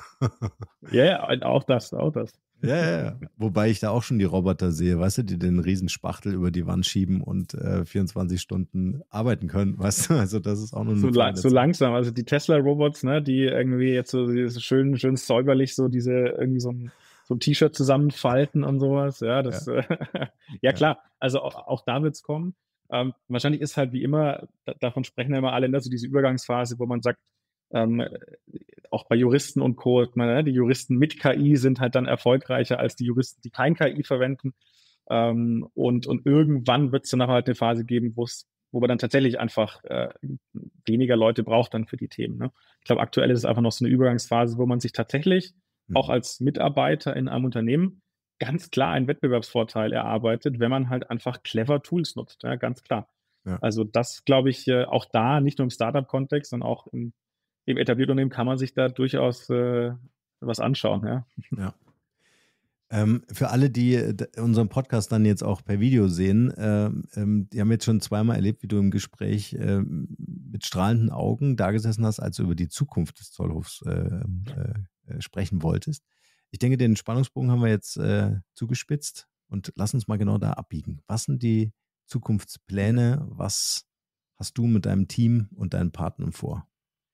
Ja, ja, auch das, auch das. Ja, ja, ja. Wobei ich da auch schon die Roboter sehe, weißt du, die den Riesenspachtel über die Wand schieben und äh, vierundzwanzig Stunden arbeiten können, weißt du, also das ist auch noch so, la- so langsam, also die Tesla-Robots, ne, die irgendwie jetzt so, so schön, schön säuberlich so diese, irgendwie so ein, so ein T-Shirt zusammenfalten und sowas, ja, das, ja, äh, ja klar, also auch, auch da wird's kommen. Ähm, wahrscheinlich ist halt wie immer, da, davon sprechen ja immer alle, ne, so diese Übergangsphase, wo man sagt, ähm, auch bei Juristen und Co., meine, die Juristen mit K I sind halt dann erfolgreicher als die Juristen, die kein K I verwenden. Ähm, und, und irgendwann wird es dann halt eine Phase geben, wo es, wo man dann tatsächlich einfach äh, weniger Leute braucht dann für die Themen. Ne? Ich glaube, aktuell ist es einfach noch so eine Übergangsphase, wo man sich tatsächlich mhm. auch als Mitarbeiter in einem Unternehmen ganz klar einen Wettbewerbsvorteil erarbeitet, wenn man halt einfach clever Tools nutzt, ja, ganz klar. Ja. Also das glaube ich äh, auch da, nicht nur im Startup-Kontext, sondern auch im, im etablierten Unternehmen kann man sich da durchaus äh, was anschauen. Ja. ja. Ähm, für alle, die unseren Podcast dann jetzt auch per Video sehen, ähm, die haben jetzt schon zweimal erlebt, wie du im Gespräch ähm, mit strahlenden Augen da gesessen hast, als du über die Zukunft des Zollhofs äh, äh, sprechen wolltest. Ich denke, den Spannungsbogen haben wir jetzt äh, zugespitzt und lass uns mal genau da abbiegen. Was sind die Zukunftspläne? Was hast du mit deinem Team und deinen Partnern vor?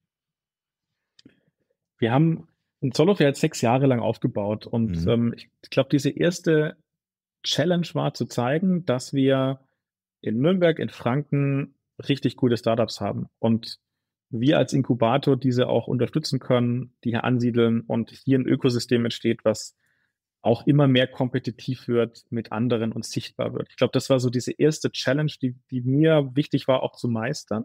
Wir haben ein Zollhof ja jetzt sechs Jahre lang aufgebaut und mhm. ähm, ich glaube, diese erste Challenge war zu zeigen, dass wir in Nürnberg, in Franken richtig gute Startups haben und wir als Inkubator diese auch unterstützen können, die hier ansiedeln und hier ein Ökosystem entsteht, was auch immer mehr kompetitiv wird mit anderen und sichtbar wird. Ich glaube, das war so diese erste Challenge, die, die mir wichtig war, auch zu meistern.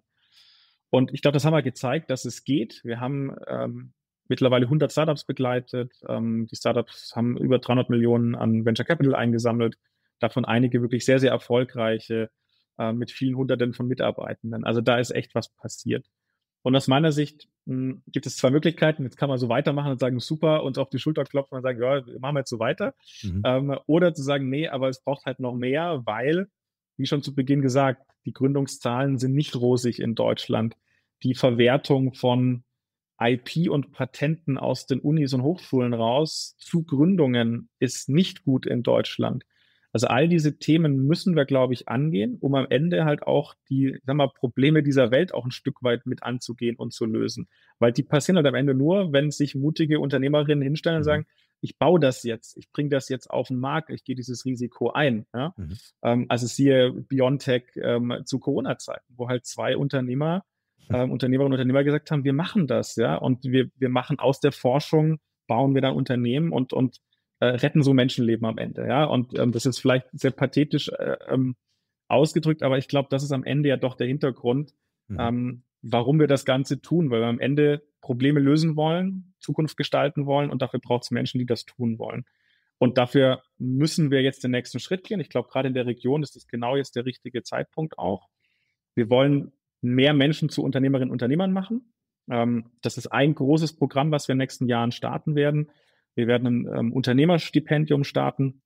Und ich glaube, das haben wir gezeigt, dass es geht. Wir haben ähm, mittlerweile hundert Startups begleitet. Ähm, die Startups haben über dreihundert Millionen an Venture Capital eingesammelt, davon einige wirklich sehr, sehr erfolgreiche, äh, mit vielen Hunderten von Mitarbeitenden. Also da ist echt was passiert. Und aus meiner Sicht mh, gibt es zwei Möglichkeiten. Jetzt kann man so weitermachen und sagen, super, uns auf die Schulter klopfen und sagen, ja, machen wir jetzt so weiter. Mhm. Ähm, oder zu sagen, nee, aber es braucht halt noch mehr, weil, wie schon zu Beginn gesagt, die Gründungszahlen sind nicht rosig in Deutschland. Die Verwertung von I P und Patenten aus den Unis und Hochschulen raus zu Gründungen ist nicht gut in Deutschland. Also all diese Themen müssen wir, glaube ich, angehen, um am Ende halt auch die, sag mal, Probleme dieser Welt auch ein Stück weit mit anzugehen und zu lösen. Weil die passieren halt am Ende nur, wenn sich mutige Unternehmerinnen hinstellen und sagen, ich baue das jetzt, ich bringe das jetzt auf den Markt, ich gehe dieses Risiko ein. Ja? Mhm. Ähm, also siehe BioNTech ähm, zu Corona-Zeiten, wo halt zwei Unternehmer Ähm, Unternehmerinnen und Unternehmer gesagt haben, wir machen das, ja, und wir, wir machen aus der Forschung, bauen wir dann Unternehmen und, und äh, retten so Menschenleben am Ende, ja, und ähm, das ist vielleicht sehr pathetisch äh, ähm, ausgedrückt, aber ich glaube, das ist am Ende ja doch der Hintergrund, mhm. ähm, warum wir das Ganze tun, weil wir am Ende Probleme lösen wollen, Zukunft gestalten wollen und dafür braucht es Menschen, die das tun wollen. Und dafür müssen wir jetzt den nächsten Schritt gehen. Ich glaube, gerade in der Region ist das genau jetzt der richtige Zeitpunkt auch. Wir wollen mehr Menschen zu Unternehmerinnen und Unternehmern machen. Ähm, das ist ein großes Programm, was wir in den nächsten Jahren starten werden. Wir werden ein ähm, Unternehmerstipendium starten.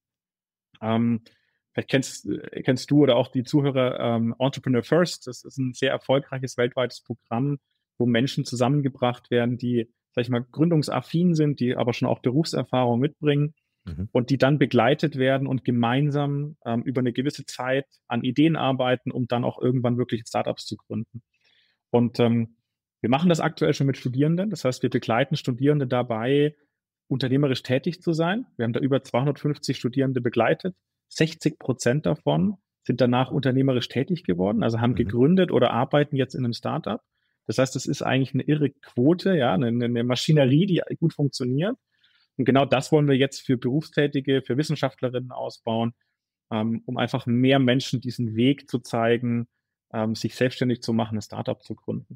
Ähm, vielleicht kennst, kennst du oder auch die Zuhörer ähm, Entrepreneur First. Das ist ein sehr erfolgreiches weltweites Programm, wo Menschen zusammengebracht werden, die, sag ich mal, gründungsaffin sind, die aber schon auch Berufserfahrung mitbringen. Mhm. Und die dann begleitet werden und gemeinsam ähm, über eine gewisse Zeit an Ideen arbeiten, um dann auch irgendwann wirklich Startups zu gründen. Und ähm, wir machen das aktuell schon mit Studierenden. Das heißt, wir begleiten Studierende dabei, unternehmerisch tätig zu sein. Wir haben da über zweihundertfünfzig Studierende begleitet. sechzig Prozent davon sind danach unternehmerisch tätig geworden, also haben mhm. gegründet oder arbeiten jetzt in einem Startup. Das heißt, das ist eigentlich eine irre Quote, ja, eine, eine Maschinerie, die gut funktioniert. Und genau das wollen wir jetzt für Berufstätige, für Wissenschaftlerinnen ausbauen, ähm, um einfach mehr Menschen diesen Weg zu zeigen, ähm, sich selbstständig zu machen, ein Startup zu gründen.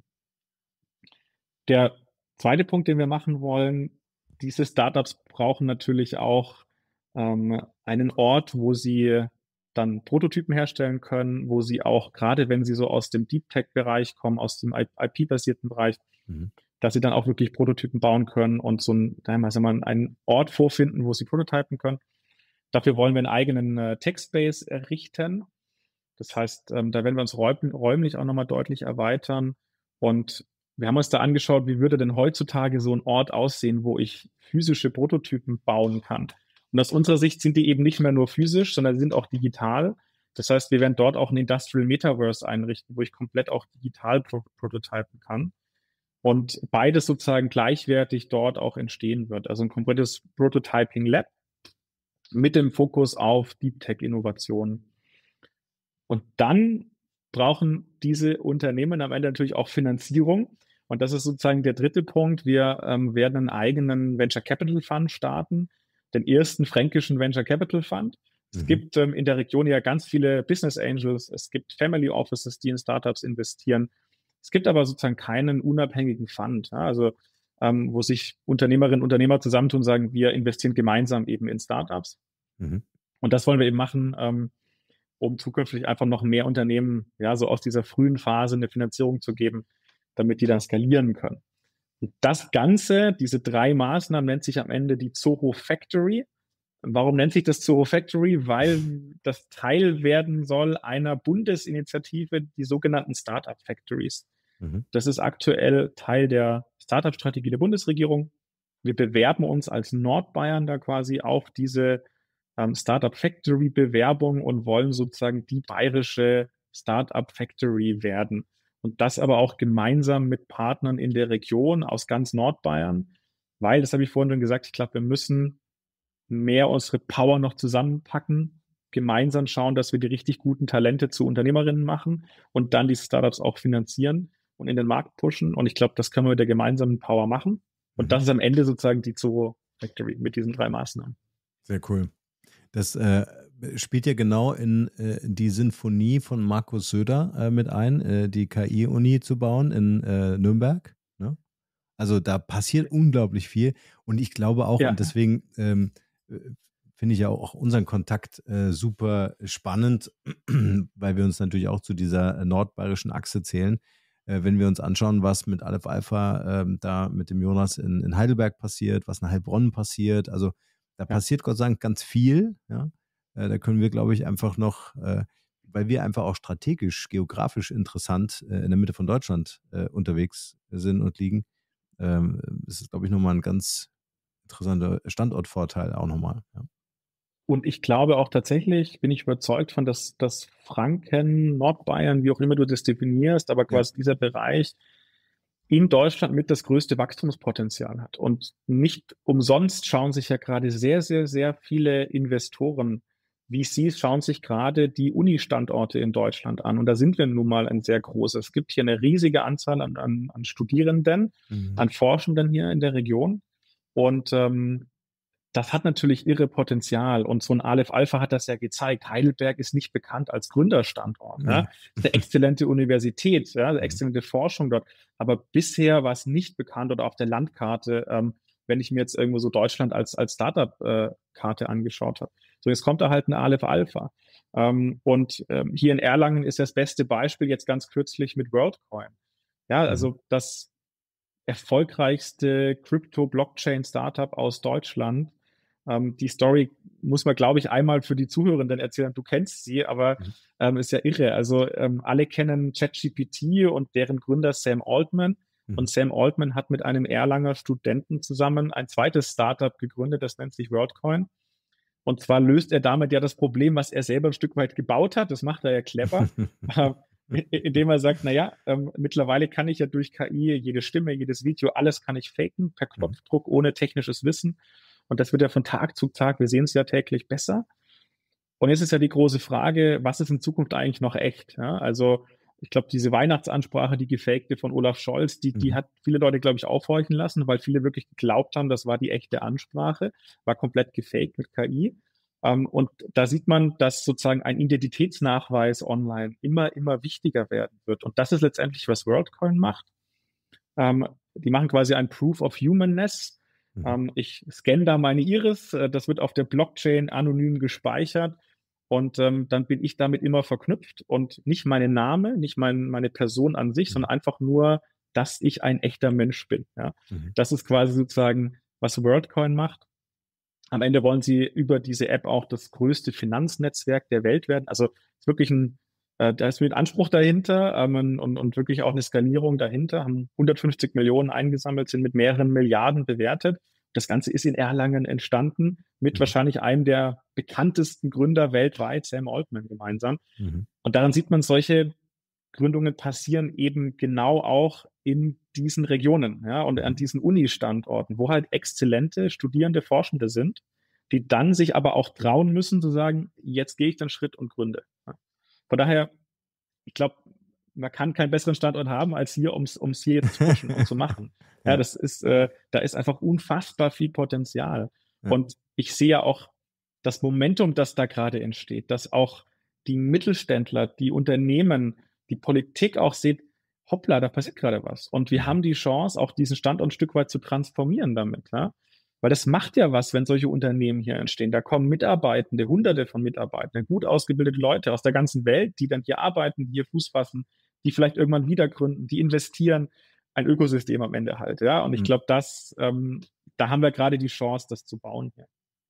Der zweite Punkt, den wir machen wollen, diese Startups brauchen natürlich auch ähm, einen Ort, wo sie dann Prototypen herstellen können, wo sie auch, gerade wenn sie so aus dem Deep Tech-Bereich kommen, aus dem I P-basierten Bereich, mhm. dass sie dann auch wirklich Prototypen bauen können und so ein, sagen wir mal, einen Ort vorfinden, wo sie prototypen können. Dafür wollen wir einen eigenen äh, Tech-Space errichten. Das heißt, ähm, da werden wir uns räum, räumlich auch nochmal deutlich erweitern. Und wir haben uns da angeschaut, wie würde denn heutzutage so ein Ort aussehen, wo ich physische Prototypen bauen kann. Und aus unserer Sicht sind die eben nicht mehr nur physisch, sondern sind auch digital. Das heißt, wir werden dort auch ein Industrial Metaverse einrichten, wo ich komplett auch digital pro- prototypen kann. Und beides sozusagen gleichwertig dort auch entstehen wird. Also ein komplettes Prototyping Lab mit dem Fokus auf Deep Tech Innovationen. Und dann brauchen diese Unternehmen am Ende natürlich auch Finanzierung. Und das ist sozusagen der dritte Punkt. Wir ähm, werden einen eigenen Venture Capital Fund starten, den ersten fränkischen Venture Capital Fund. Es mhm. gibt ähm, in der Region ja ganz viele Business Angels, es gibt Family Offices, die in Startups investieren. Es gibt aber sozusagen keinen unabhängigen Fund, ja, also ähm, wo sich Unternehmerinnen und Unternehmer zusammentun und sagen, wir investieren gemeinsam eben in Startups. Mhm. Und das wollen wir eben machen, ähm, um zukünftig einfach noch mehr Unternehmen, ja, so aus dieser frühen Phase eine Finanzierung zu geben, damit die dann skalieren können. Und das Ganze, diese drei Maßnahmen, nennt sich am Ende die Zoho Factory. Warum nennt sich das Zoho Factory? Weil das Teil werden soll einer Bundesinitiative, die sogenannten Startup Factories. Mhm. Das ist aktuell Teil der Startup-Strategie der Bundesregierung. Wir bewerben uns als Nordbayern da quasi auf diese ähm, Startup Factory-Bewerbung und wollen sozusagen die bayerische Startup Factory werden. Und das aber auch gemeinsam mit Partnern in der Region aus ganz Nordbayern, weil, das habe ich vorhin schon gesagt, ich glaube, wir müssen mehr unsere Power noch zusammenpacken, gemeinsam schauen, dass wir die richtig guten Talente zu Unternehmerinnen machen und dann die Startups auch finanzieren und in den Markt pushen. Und ich glaube, das können wir mit der gemeinsamen Power machen. Und das ist am Ende sozusagen die Zoho Factory mit diesen drei Maßnahmen. Sehr cool. Das äh, spielt ja genau in äh, die Sinfonie von Markus Söder äh, mit ein, äh, die K I-Uni zu bauen in äh, Nürnberg. Ne? Also da passiert unglaublich viel. Und ich glaube auch, ja. und deswegen ähm, finde ich ja auch unseren Kontakt äh, super spannend, weil wir uns natürlich auch zu dieser nordbayerischen Achse zählen. Äh, wenn wir uns anschauen, was mit Aleph Alpha äh, da mit dem Jonas in, in Heidelberg passiert, was in Heilbronn passiert, also da ja. passiert Gott sei Dank ganz viel. Ja? Äh, da können wir, glaube ich, einfach noch, äh, weil wir einfach auch strategisch, geografisch interessant äh, in der Mitte von Deutschland äh, unterwegs sind und liegen, ähm, ist es, glaube ich, nochmal ein ganz interessanter Standortvorteil auch nochmal. Ja. Und ich glaube auch tatsächlich, bin ich überzeugt von, dass, dass Franken, Nordbayern, wie auch immer du das definierst, aber quasi ja. dieser Bereich in Deutschland mit das größte Wachstumspotenzial hat. Und nicht umsonst schauen sich ja gerade sehr, sehr, sehr viele Investoren, V Cs schauen sich gerade die Uni-Standorte in Deutschland an. Und da sind wir nun mal ein sehr großes. Es gibt hier eine riesige Anzahl an, an, an Studierenden, mhm. an Forschenden hier in der Region. Und ähm, das hat natürlich irre Potenzial. Und so ein Aleph Alpha hat das ja gezeigt. Heidelberg ist nicht bekannt als Gründerstandort. Mhm. Ja. Eine exzellente Universität, ja, eine exzellente Forschung dort. Aber bisher war es nicht bekannt oder auf der Landkarte, ähm, wenn ich mir jetzt irgendwo so Deutschland als, als Startup-Karte äh, angeschaut habe. So, jetzt kommt da halt eine Aleph Alpha. Ähm, und ähm, hier in Erlangen ist das beste Beispiel jetzt ganz kürzlich mit WorldCoin. Ja, also mhm. das erfolgreichste Crypto-Blockchain-Startup aus Deutschland. Ähm, die Story muss man, glaube ich, einmal für die Zuhörenden erzählen. Du kennst sie, aber mhm. ähm, ist ja irre. Also ähm, alle kennen ChatGPT und deren Gründer Sam Altman. Mhm. Und Sam Altman hat mit einem Erlanger Studenten zusammen ein zweites Startup gegründet, das nennt sich WorldCoin. Und zwar löst er damit ja das Problem, was er selber ein Stück weit gebaut hat. Das macht er ja clever. Indem er sagt, naja, ähm, mittlerweile kann ich ja durch K I jede Stimme, jedes Video, alles kann ich faken, per Knopfdruck, ohne technisches Wissen. Und das wird ja von Tag zu Tag, wir sehen es ja täglich besser. Und jetzt ist ja die große Frage, was ist in Zukunft eigentlich noch echt? Ja, also ich glaube, diese Weihnachtsansprache, die gefakte von Olaf Scholz, die, die hat viele Leute, glaube ich, aufhorchen lassen, weil viele wirklich geglaubt haben, das war die echte Ansprache, war komplett gefaked mit K I. Um, und da sieht man, dass sozusagen ein Identitätsnachweis online immer, immer wichtiger werden wird. Und das ist letztendlich, was WorldCoin macht. Um, die machen quasi ein Proof of Humanness. Mhm. Um, ich scanne da meine Iris, das wird auf der Blockchain anonym gespeichert und um, dann bin ich damit immer verknüpft und nicht mein Name, nicht mein, meine Person an sich, mhm. sondern einfach nur, dass ich ein echter Mensch bin. Ja? Mhm. Das ist quasi sozusagen, was WorldCoin macht. Am Ende wollen sie über diese App auch das größte Finanznetzwerk der Welt werden. Also ist wirklich ein, äh, da ist ein Anspruch dahinter ähm, und, und wirklich auch eine Skalierung dahinter. Haben hundertfünfzig Millionen eingesammelt, sind mit mehreren Milliarden bewertet. Das Ganze ist in Erlangen entstanden mit mhm. wahrscheinlich einem der bekanntesten Gründer weltweit, Sam Altman, gemeinsam. Mhm. Und daran sieht man, solche Gründungen passieren eben genau auch in diesen Regionen, ja, und an diesen Uni-Standorten, wo halt exzellente Studierende, Forschende sind, die dann sich aber auch trauen müssen zu sagen, jetzt gehe ich den Schritt und gründe. Ja. Von daher, ich glaube, man kann keinen besseren Standort haben als hier, um es hier jetzt zu pushen und zu machen. Ja, ja, das ist, äh, da ist einfach unfassbar viel Potenzial. Ja. Und ich sehe ja auch das Momentum, das da gerade entsteht, dass auch die Mittelständler, die Unternehmen, die Politik auch sieht, hoppla, da passiert gerade was. Und wir haben die Chance, auch diesen Standort ein Stück weit zu transformieren damit. Ja? Weil das macht ja was, wenn solche Unternehmen hier entstehen. Da kommen Mitarbeitende, Hunderte von Mitarbeitenden, gut ausgebildete Leute aus der ganzen Welt, die dann hier arbeiten, hier Fuß fassen, die vielleicht irgendwann wieder gründen, die investieren, ein Ökosystem am Ende halt. Ja? Und ich glaube, das, ähm, da haben wir gerade die Chance, das zu bauen hier.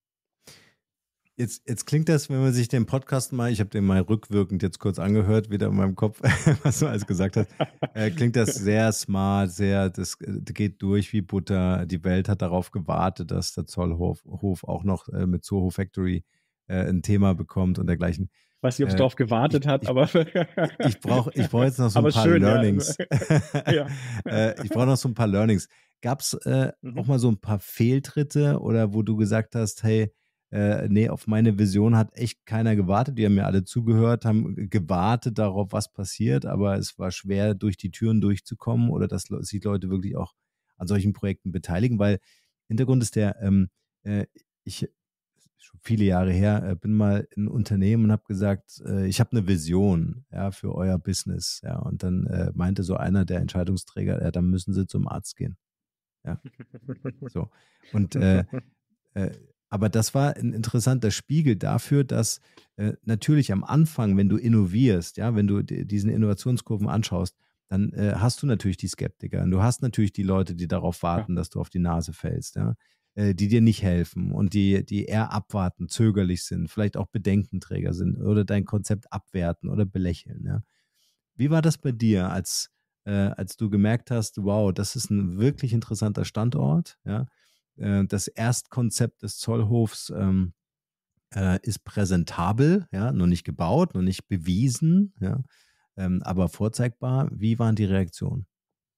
Jetzt, jetzt klingt das, wenn man sich den Podcast mal, ich habe den mal rückwirkend jetzt kurz angehört, wieder in meinem Kopf, was du alles gesagt hast, äh, klingt das sehr smart, sehr, das, das geht durch wie Butter. Die Welt hat darauf gewartet, dass der Zollhof Hof auch noch äh, mit Soho Factory äh, ein Thema bekommt und dergleichen. Ich weiß nicht, ob es äh, darauf gewartet ich, hat, ich, aber ich brauche ich brauch jetzt noch so ein aber paar schön, Learnings. Ja. Ja. äh, ich brauche noch so ein paar Learnings. Gab es äh, mhm. auch mal so ein paar Fehltritte oder wo du gesagt hast, hey, Äh, nee, auf meine Vision hat echt keiner gewartet. Die haben mir alle zugehört, haben gewartet darauf, was passiert, aber es war schwer, durch die Türen durchzukommen oder dass sich Leute wirklich auch an solchen Projekten beteiligen, weil Hintergrund ist der, ähm, äh, ich, schon viele Jahre her, äh, bin mal in ein Unternehmen und habe gesagt, äh, ich habe eine Vision, ja, für euer Business, ja, und dann äh, meinte so einer der Entscheidungsträger, ja, dann müssen sie zum Arzt gehen, ja, so, und äh, äh, aber das war ein interessanter Spiegel dafür, dass äh, natürlich am Anfang, wenn du innovierst, ja, wenn du d- diesen Innovationskurven anschaust, dann äh, hast du natürlich die Skeptiker und du hast natürlich die Leute, die darauf warten, ja. dass du auf die Nase fällst, ja, äh, die dir nicht helfen und die, die eher abwarten, zögerlich sind, vielleicht auch Bedenkenträger sind oder dein Konzept abwerten oder belächeln. Ja. Wie war das bei dir, als, äh, als du gemerkt hast, wow, das ist ein wirklich interessanter Standort, ja? Das Erstkonzept des Zollhofs ähm, äh, ist präsentabel, ja, noch nicht gebaut, noch nicht bewiesen, ja, ähm, aber vorzeigbar. Wie waren die Reaktionen?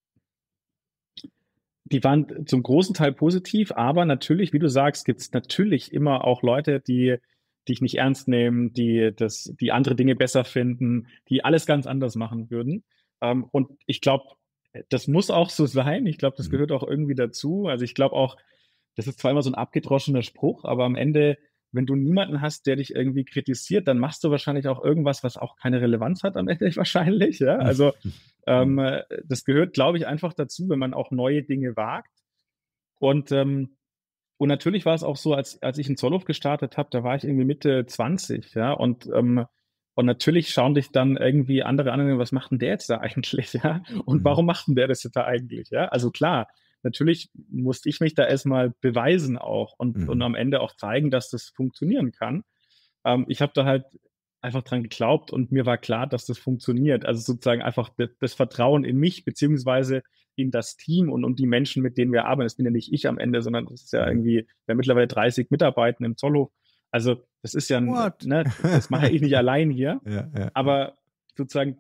Die waren zum großen Teil positiv, aber natürlich, wie du sagst, gibt es natürlich immer auch Leute, die dich nicht ernst nehmen, die das, die andere Dinge besser finden, die alles ganz anders machen würden. Ähm, und ich glaube, das muss auch so sein. Ich glaube, das gehört auch irgendwie dazu. Also ich glaube auch, das ist zwar immer so ein abgedroschener Spruch, aber am Ende, wenn du niemanden hast, der dich irgendwie kritisiert, dann machst du wahrscheinlich auch irgendwas, was auch keine Relevanz hat am Ende wahrscheinlich. Ja? Also ähm, das gehört, glaube ich, einfach dazu, wenn man auch neue Dinge wagt. Und, ähm, und natürlich war es auch so, als, als ich in Zollhof gestartet habe, da war ich irgendwie Mitte zwanzig, ja, und ähm, und natürlich schauen dich dann irgendwie andere an, was macht denn der jetzt da eigentlich, ja? Und warum macht denn der das jetzt da eigentlich, ja? Also klar, natürlich musste ich mich da erstmal beweisen auch und, mhm. und am Ende auch zeigen, dass das funktionieren kann. Ähm, ich habe da halt einfach dran geglaubt und mir war klar, dass das funktioniert. Also sozusagen einfach das, das Vertrauen in mich beziehungsweise in das Team und, und die Menschen, mit denen wir arbeiten. Das bin ja nicht ich am Ende, sondern das ist ja irgendwie, wir haben mittlerweile dreißig Mitarbeiter im Zollhof. Also das ist ja, ne, das mache ich nicht allein hier. Ja, ja, aber sozusagen,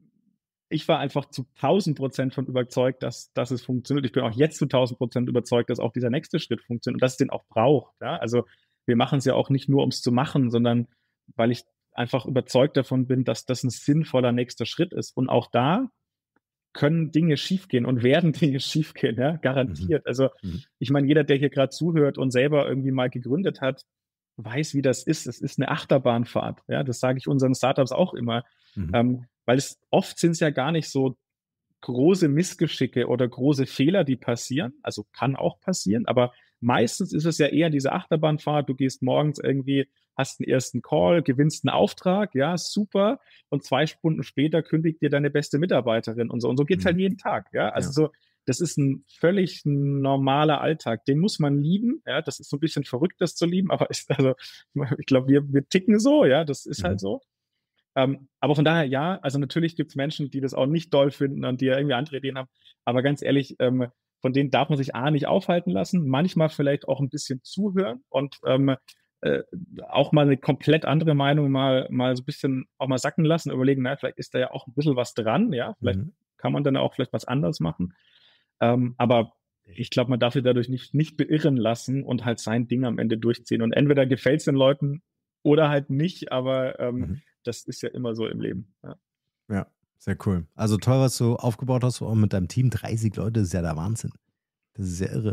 ich war einfach zu tausend Prozent von überzeugt, dass, dass es funktioniert. Ich bin auch jetzt zu tausend Prozent überzeugt, dass auch dieser nächste Schritt funktioniert und dass es den auch braucht. Ja? Also wir machen es ja auch nicht nur, um es zu machen, sondern weil ich einfach überzeugt davon bin, dass das ein sinnvoller nächster Schritt ist. Und auch da können Dinge schiefgehen und werden Dinge schiefgehen, ja, garantiert. Mhm. Also ich meine, jeder, der hier gerade zuhört und selber irgendwie mal gegründet hat, weiß, wie das ist. Es ist eine Achterbahnfahrt. Ja, das sage ich unseren Startups auch immer. Mhm. Ähm, weil es oft sind es ja gar nicht so große Missgeschicke oder große Fehler, die passieren. Also kann auch passieren, aber meistens ist es ja eher diese Achterbahnfahrt. Du gehst morgens irgendwie, hast einen ersten Call, gewinnst einen Auftrag, ja, super. Und zwei Stunden später kündigt dir deine beste Mitarbeiterin und so. Und so geht's mhm. halt jeden Tag, ja. Also ja. so, das ist ein völlig normaler Alltag. Den muss man lieben, ja. Das ist so ein bisschen verrückt, das zu lieben, aber ist, also, ich glaube, wir, wir ticken so, ja. Das ist mhm. halt so. Ähm, aber von daher, ja, also natürlich gibt's Menschen, die das auch nicht doll finden und die ja irgendwie andere Ideen haben. Aber ganz ehrlich, ähm, von denen darf man sich A, nicht aufhalten lassen, manchmal vielleicht auch ein bisschen zuhören und ähm, äh, auch mal eine komplett andere Meinung mal, mal so ein bisschen auch mal sacken lassen, überlegen, na, vielleicht ist da ja auch ein bisschen was dran, ja, vielleicht mhm. kann man dann auch vielleicht was anderes machen. Ähm, aber ich glaube, man darf sich dadurch nicht, nicht beirren lassen und halt sein Ding am Ende durchziehen. Und entweder gefällt es den Leuten oder halt nicht, aber ähm, mhm. das ist ja immer so im Leben. Ja. ja, sehr cool. Also toll, was du aufgebaut hast, auch mit deinem Team. dreißig Leute, das ist ja der Wahnsinn. Das ist ja irre.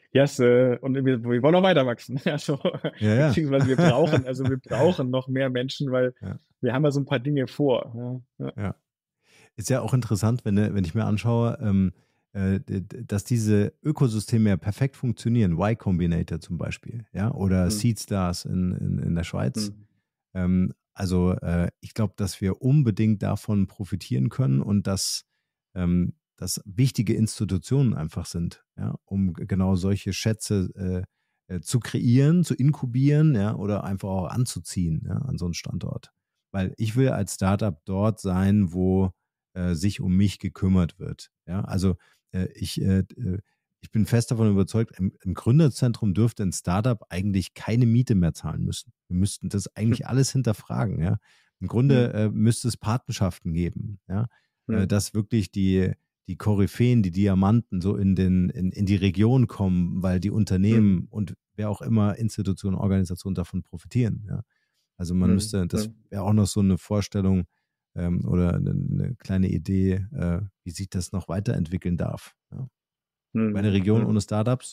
yes, äh, und wir, wir wollen auch weiter wachsen. Also, Ja, ja. beziehungsweise wir brauchen, also wir brauchen noch mehr Menschen, weil Ja. wir haben ja so ein paar Dinge vor. Ja, ja. Ja. Ist ja auch interessant, wenn, wenn ich mir anschaue, ähm, äh, dass diese Ökosysteme ja perfekt funktionieren. Y Combinator zum Beispiel, ja, oder Hm. Seedstars in, in, in der Schweiz. Hm. Ähm, also äh, ich glaube, dass wir unbedingt davon profitieren können und dass ähm, das wichtige Institutionen einfach sind, ja, um genau solche Schätze äh, äh, zu kreieren, zu inkubieren, ja, oder einfach auch anzuziehen, ja, an so einen Standort. Weil ich will als Startup dort sein, wo äh, sich um mich gekümmert wird. Ja, also äh, ich, äh, ich bin fest davon überzeugt, im, im Gründerzentrum dürfte ein Startup eigentlich keine Miete mehr zahlen müssen. Wir müssten das eigentlich alles hinterfragen. Ja, im Grunde äh, müsste es Patenschaften geben. Ja, äh, dass wirklich die die Koryphäen, die Diamanten so in den in, in die Region kommen, weil die Unternehmen Mhm. und wer auch immer Institutionen, Organisationen davon profitieren. Ja. Also man Mhm. müsste, das wäre auch noch so eine Vorstellung ähm, oder eine, eine kleine Idee, äh, wie sich das noch weiterentwickeln darf. Ja. Mhm. Bei einer Region Mhm. ohne Startups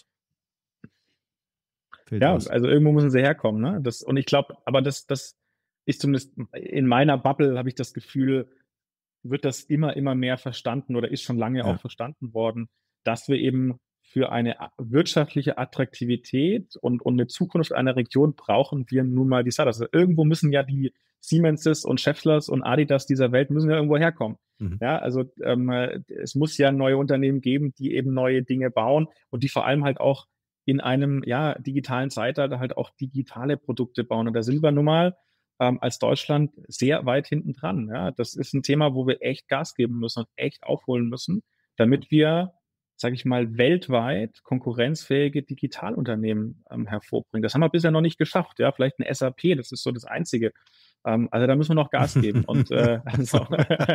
fehlt Ja, was. also irgendwo müssen sie herkommen, ne? Das, und ich glaube, aber das, das ist zumindest in meiner Bubble, habe ich das Gefühl, wird das immer, immer mehr verstanden oder ist schon lange Ja. auch verstanden worden, dass wir eben für eine a- wirtschaftliche Attraktivität und, und eine Zukunft einer Region brauchen wir nun mal die Startups. Also irgendwo müssen ja die Siemenses und Schaefflers und Adidas dieser Welt müssen ja irgendwo herkommen. Mhm. Ja, also ähm, äh, es muss ja neue Unternehmen geben, die eben neue Dinge bauen und die vor allem halt auch in einem ja digitalen Zeitalter halt auch digitale Produkte bauen. Und da sind wir nun mal ähm, als Deutschland sehr weit hinten dran. Ja, das ist ein Thema, wo wir echt Gas geben müssen und echt aufholen müssen, damit wir, sage ich mal, weltweit konkurrenzfähige Digitalunternehmen ähm, hervorbringen. Das haben wir bisher noch nicht geschafft. Ja, vielleicht ein S A P, das ist so das Einzige. Ähm, also da müssen wir noch Gas geben. Und äh, also,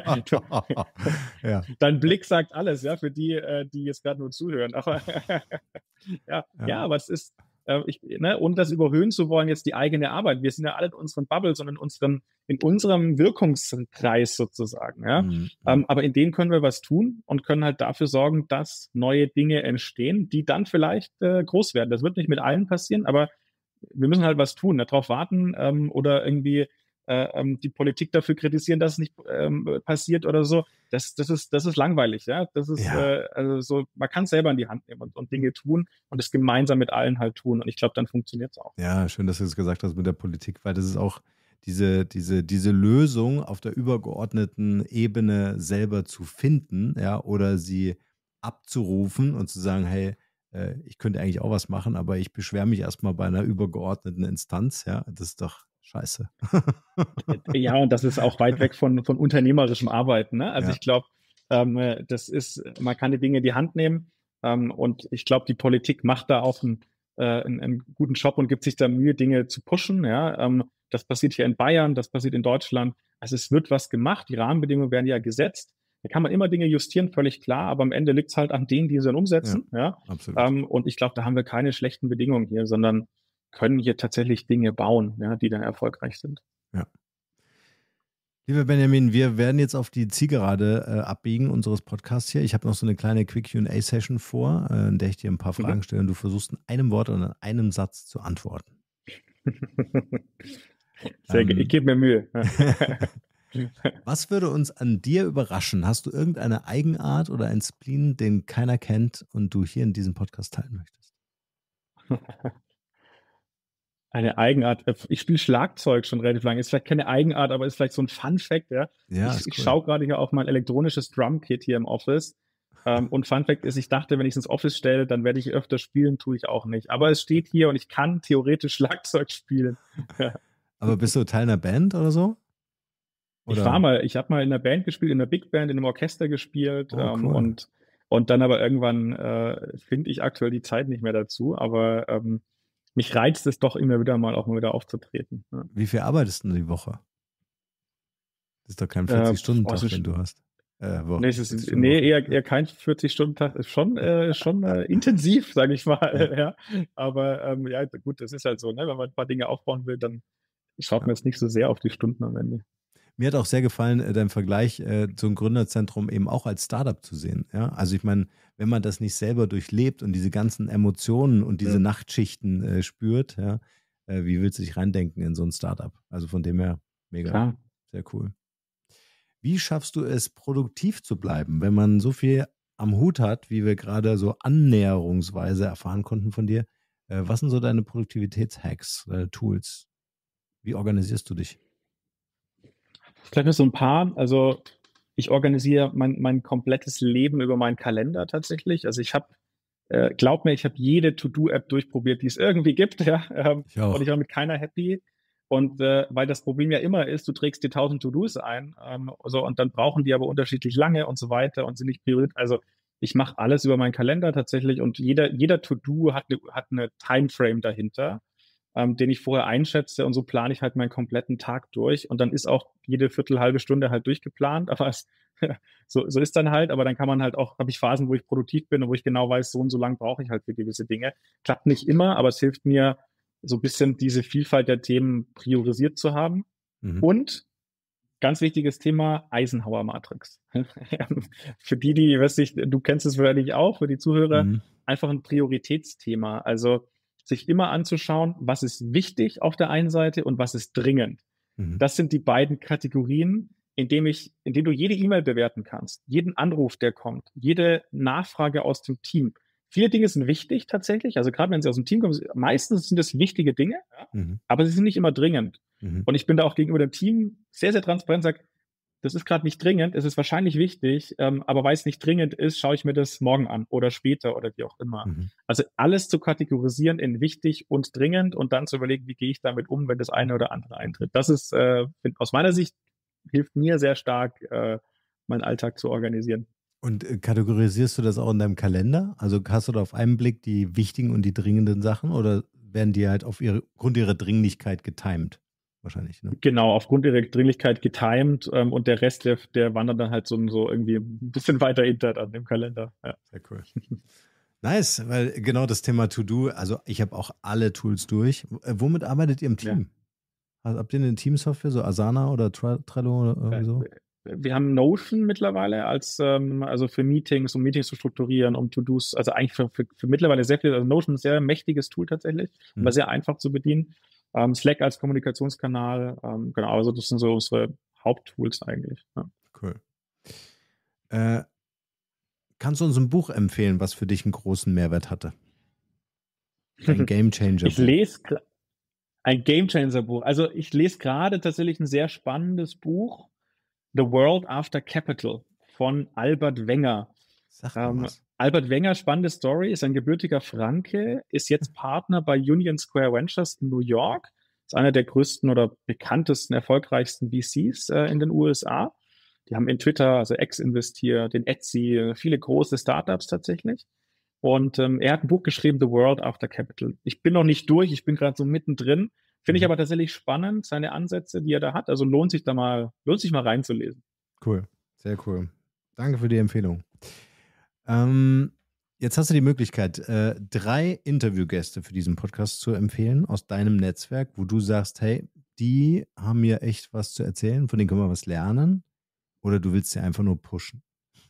Ja. dein Blick sagt alles, ja, für die, äh, die jetzt gerade nur zuhören. Aber ja, Ja. ja, aber es ist, äh, ich, ne, ohne das überhöhen zu wollen, jetzt die eigene Arbeit. Wir sind ja alle in unseren Bubbles und in unserem, in unserem Wirkungskreis sozusagen, ja. Mhm. Ähm, aber in denen können wir was tun und können halt dafür sorgen, dass neue Dinge entstehen, die dann vielleicht äh, groß werden. Das wird nicht mit allen passieren, aber wir müssen halt was tun, darauf warten ähm, oder irgendwie äh, ähm, die Politik dafür kritisieren, dass es nicht ähm, passiert oder so. Das, das ist, das ist langweilig, ja. Das ist Ja. äh, also so, man kann es selber in die Hand nehmen und, und Dinge tun und es gemeinsam mit allen halt tun. Und ich glaube, dann funktioniert es auch. Ja, schön, dass du es gesagt hast mit der Politik, weil das ist auch diese, diese, diese Lösung auf der übergeordneten Ebene selber zu finden, ja, oder sie abzurufen und zu sagen, hey, äh, ich könnte eigentlich auch was machen, aber ich beschwere mich erstmal bei einer übergeordneten Instanz, ja, das ist doch scheiße. Ja, und das ist auch weit weg von, von unternehmerischem Arbeiten. Ne? Also Ja. ich glaube, ähm, das ist, man kann die Dinge in die Hand nehmen ähm, und ich glaube, die Politik macht da auch einen, äh, einen, einen guten Job und gibt sich da Mühe, Dinge zu pushen. Ja? Ähm, das passiert hier in Bayern, das passiert in Deutschland. Also es wird was gemacht, die Rahmenbedingungen werden ja gesetzt. Da kann man immer Dinge justieren, völlig klar, aber am Ende liegt es halt an denen, die sie dann umsetzen. Ja, ja? Absolut. Ähm, und ich glaube, da haben wir keine schlechten Bedingungen hier, sondern können hier tatsächlich Dinge bauen, ja, die dann erfolgreich sind. Ja. Lieber Benjamin, wir werden jetzt auf die Zielgerade äh, abbiegen unseres Podcasts hier. Ich habe noch so eine kleine Quick Q and A-Session vor, äh, in der ich dir ein paar Fragen stelle und du versuchst in einem Wort oder in einem Satz zu antworten. Sehr Ähm, gut, ich gebe mir Mühe. Was würde uns an dir überraschen? Hast du irgendeine Eigenart oder ein Spleen, den keiner kennt und du hier in diesem Podcast teilen möchtest? Eine Eigenart. Ich spiele Schlagzeug schon relativ lange. Ist vielleicht keine Eigenart, aber ist vielleicht so ein Fun-Fact. Ja? Ja, ich ist ich cool. schaue gerade hier auf mein elektronisches Drum-Kit hier im Office. Ähm, und Fun-Fact ist, ich dachte, wenn ich es ins Office stelle, dann werde ich öfter spielen, tue ich auch nicht. Aber es steht hier und ich kann theoretisch Schlagzeug spielen. Aber bist du Teil einer Band oder so? Ich Oder? war mal, ich habe mal in einer Band gespielt, in einer Big Band, in einem Orchester gespielt Oh, ähm, cool. und und dann aber irgendwann äh, finde ich aktuell die Zeit nicht mehr dazu, aber ähm, mich reizt es doch immer wieder mal auch mal wieder aufzutreten. Ja. Wie viel arbeitest du die Woche? Das ist doch kein Äh, vierzig-Stunden-Tag, oh, es ist- den du hast. Äh, Woche, Nee, es ist, vierzig-Stunden-Woche. nee eher, eher kein vierzig-Stunden-Tag, ist schon, äh, schon äh, intensiv, sage ich mal. Ja. Aber ähm, ja, gut, das ist halt so, ne? Wenn man ein paar Dinge aufbauen will, dann schaut man Ja. jetzt nicht so sehr auf die Stunden am Ende. Mir hat auch sehr gefallen, äh, dein Vergleich äh, zum Gründerzentrum eben auch als Startup zu sehen. Ja? Also ich meine, wenn man das nicht selber durchlebt und diese ganzen Emotionen und diese Ja. Nachtschichten äh, spürt, ja, äh, wie willst du dich reindenken in so ein Startup? Also von dem her, mega, Klar. sehr cool. Wie schaffst du es, produktiv zu bleiben, wenn man so viel am Hut hat, wie wir gerade so annäherungsweise erfahren konnten von dir? Äh, was sind so deine Produktivitätshacks, äh, Tools? Wie organisierst du dich? Vielleicht nur so ein paar. Also ich organisiere mein, mein komplettes Leben über meinen Kalender tatsächlich. Also ich habe, äh, glaub mir, ich habe jede To-Do-App durchprobiert, die es irgendwie gibt, ja. Ähm, Ich auch. und ich war mit keiner happy. Und äh, weil das Problem ja immer ist, du trägst dir tausend To-Dos ein, ähm, so, und dann brauchen die aber unterschiedlich lange und so weiter und sind nicht priorisiert. Also ich mache alles über meinen Kalender tatsächlich und jeder, jeder To-Do hat eine, hat eine Timeframe dahinter, ähm, den ich vorher einschätze und so plane ich halt meinen kompletten Tag durch und dann ist auch jede Viertel, halbe Stunde halt durchgeplant, aber es, so, so ist dann halt, aber dann kann man halt auch, habe ich Phasen, wo ich produktiv bin und wo ich genau weiß, so und so lang brauche ich halt für gewisse Dinge. Klappt nicht immer, aber es hilft mir, so ein bisschen diese Vielfalt der Themen priorisiert zu haben. Mhm. Und ganz wichtiges Thema, Eisenhower-Matrix. Für die, die, weiß ich, du kennst es wahrscheinlich auch, für die Zuhörer, Mhm. einfach ein Prioritätsthema. Also sich immer anzuschauen, was ist wichtig auf der einen Seite und was ist dringend. Mhm. Das sind die beiden Kategorien, in dem ich, in denen du jede E-Mail bewerten kannst, jeden Anruf, der kommt, jede Nachfrage aus dem Team. Viele Dinge sind wichtig tatsächlich, also gerade wenn sie aus dem Team kommen, meistens sind es wichtige Dinge, ja, Mhm. aber sie sind nicht immer dringend. Mhm. Und ich bin da auch gegenüber dem Team sehr, sehr transparent, sage, das ist gerade nicht dringend, es ist wahrscheinlich wichtig, ähm, aber weil es nicht dringend ist, schaue ich mir das morgen an oder später oder wie auch immer. Mhm. Also alles zu kategorisieren in wichtig und dringend und dann zu überlegen, wie gehe ich damit um, wenn das eine oder andere eintritt. Das ist äh, aus meiner Sicht hilft mir sehr stark, äh, meinen Alltag zu organisieren. Und äh, kategorisierst du das auch in deinem Kalender? Also hast du da auf einen Blick die wichtigen und die dringenden Sachen oder werden die halt auf ihre, Grund ihrer Dringlichkeit getimed? Wahrscheinlich, ne? Genau, aufgrund ihrer Dringlichkeit getimed ähm, und der Rest, der, der wandert dann halt so, so irgendwie ein bisschen weiter hinter an dem Kalender. Ja. Sehr cool. Nice, weil genau das Thema To-Do, also ich habe auch alle Tools durch. W- äh, Womit arbeitet ihr im Team? Also, habt ihr eine Teamsoftware, so Asana oder Tre- Trello oder irgendwie so? Wir haben Notion mittlerweile als, ähm, also für Meetings, um Meetings zu strukturieren, um To-Dos, also eigentlich für, für, für mittlerweile sehr viel, also Notion ist ein sehr mächtiges Tool tatsächlich, Mhm. aber sehr einfach zu bedienen. Ähm, Slack als Kommunikationskanal, ähm, genau, also das sind so unsere Haupttools eigentlich. Ja. Cool. Äh, kannst du uns ein Buch empfehlen, was für dich einen großen Mehrwert hatte? Ein Gamechanger. Ich lese gra- ein Gamechanger-Buch. Also ich lese gerade tatsächlich ein sehr spannendes Buch, The World After Capital von Albert Wenger. Sag mal Ähm, was. Albert Wenger, spannende Story, ist ein gebürtiger Franke, ist jetzt Partner bei Union Square Ventures in New York. Ist einer der größten oder bekanntesten, erfolgreichsten V Cs äh, in den U S A. Die haben in Twitter, also X investiert, in Etsy, äh, viele große Startups tatsächlich. Und ähm, er hat ein Buch geschrieben, The World After Capital. Ich bin noch nicht durch, ich bin gerade so mittendrin. Finde ich Mhm. aber tatsächlich spannend, seine Ansätze, die er da hat. Also lohnt sich da mal, lohnt sich mal reinzulesen. Cool, sehr cool. Danke für die Empfehlung. Ähm, jetzt hast du die Möglichkeit, äh, drei Interviewgäste für diesen Podcast zu empfehlen aus deinem Netzwerk, wo du sagst, hey, die haben mir echt was zu erzählen, von denen können wir was lernen. Oder du willst sie einfach nur pushen.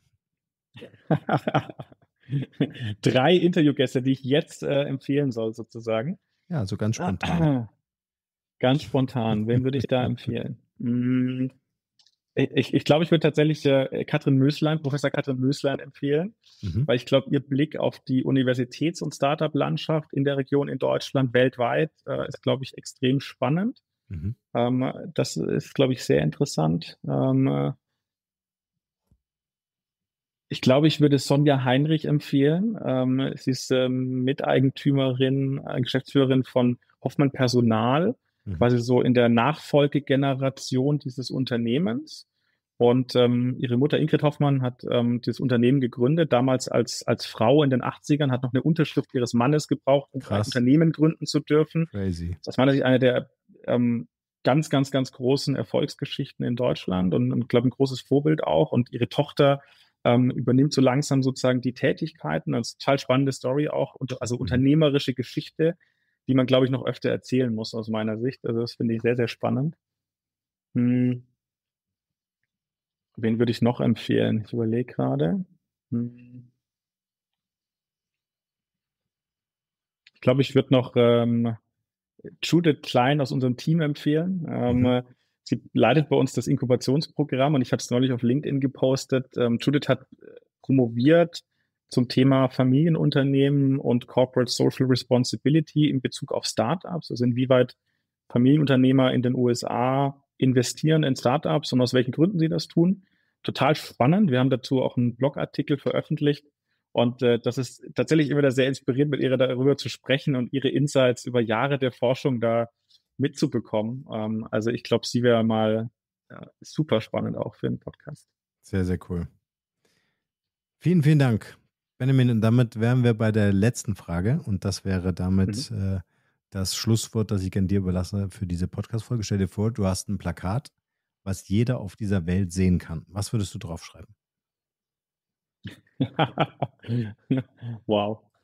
Drei Interviewgäste, die ich jetzt äh, empfehlen soll, sozusagen. Ja, so ganz spontan. Ganz spontan. Wen würde ich da empfehlen? Hm, Ich, ich glaube, ich würde tatsächlich äh, Katrin Möslein, Professor Katrin Möslein empfehlen, Mhm. weil ich glaube, ihr Blick auf die Universitäts- und Startup-Landschaft in der Region, in Deutschland, weltweit, äh, ist, glaube ich, extrem spannend. Mhm. Ähm, das ist, glaube ich, sehr interessant. Ähm, äh, ich glaube, ich würde Sonja Heinrich empfehlen. Ähm, sie ist ähm, Miteigentümerin, äh, Geschäftsführerin von Hoffmann Personal, Mhm. quasi so in der Nachfolgegeneration dieses Unternehmens. Und ähm, ihre Mutter Ingrid Hoffmann hat ähm, das Unternehmen gegründet, damals als, als Frau in den achtzigern, hat noch eine Unterschrift ihres Mannes gebraucht, um ein Krass. Unternehmen gründen zu dürfen. Crazy. Das ist aus meiner Sicht eine der ähm, ganz, ganz, ganz großen Erfolgsgeschichten in Deutschland und, und glaube, ein großes Vorbild auch. Und ihre Tochter ähm, übernimmt so langsam sozusagen die Tätigkeiten. Das ist eine total spannende Story auch, und, also Mhm. unternehmerische Geschichte, die man, glaube ich, noch öfter erzählen muss aus meiner Sicht. Also das finde ich sehr, sehr spannend. Hm. wen würde ich noch empfehlen? Ich überlege gerade. Hm. Ich glaube, ich würde noch ähm, Judith Klein aus unserem Team empfehlen. Ähm, Mhm. Sie leitet bei uns das Inkubationsprogramm und ich hatte es neulich auf LinkedIn gepostet. Ähm, Judith hat promoviert zum Thema Familienunternehmen und Corporate Social Responsibility in Bezug auf Startups. Also inwieweit Familienunternehmer in den U S A investieren in Startups und aus welchen Gründen sie das tun. Total spannend. Wir haben dazu auch einen Blogartikel veröffentlicht. Und äh, das ist tatsächlich immer wieder sehr inspirierend, mit ihr darüber zu sprechen und ihre Insights über Jahre der Forschung da mitzubekommen. Ähm, also ich glaube, sie wäre mal ja, super spannend auch für einen Podcast. Sehr, sehr cool. Vielen, vielen Dank, Benjamin. Und damit wären wir bei der letzten Frage. Und das wäre damit mhm. äh, das Schlusswort, das ich an dir überlasse für diese Podcast-Folge. Stell dir vor, du hast ein Plakat, was jeder auf dieser Welt sehen kann. Was würdest du draufschreiben? Wow.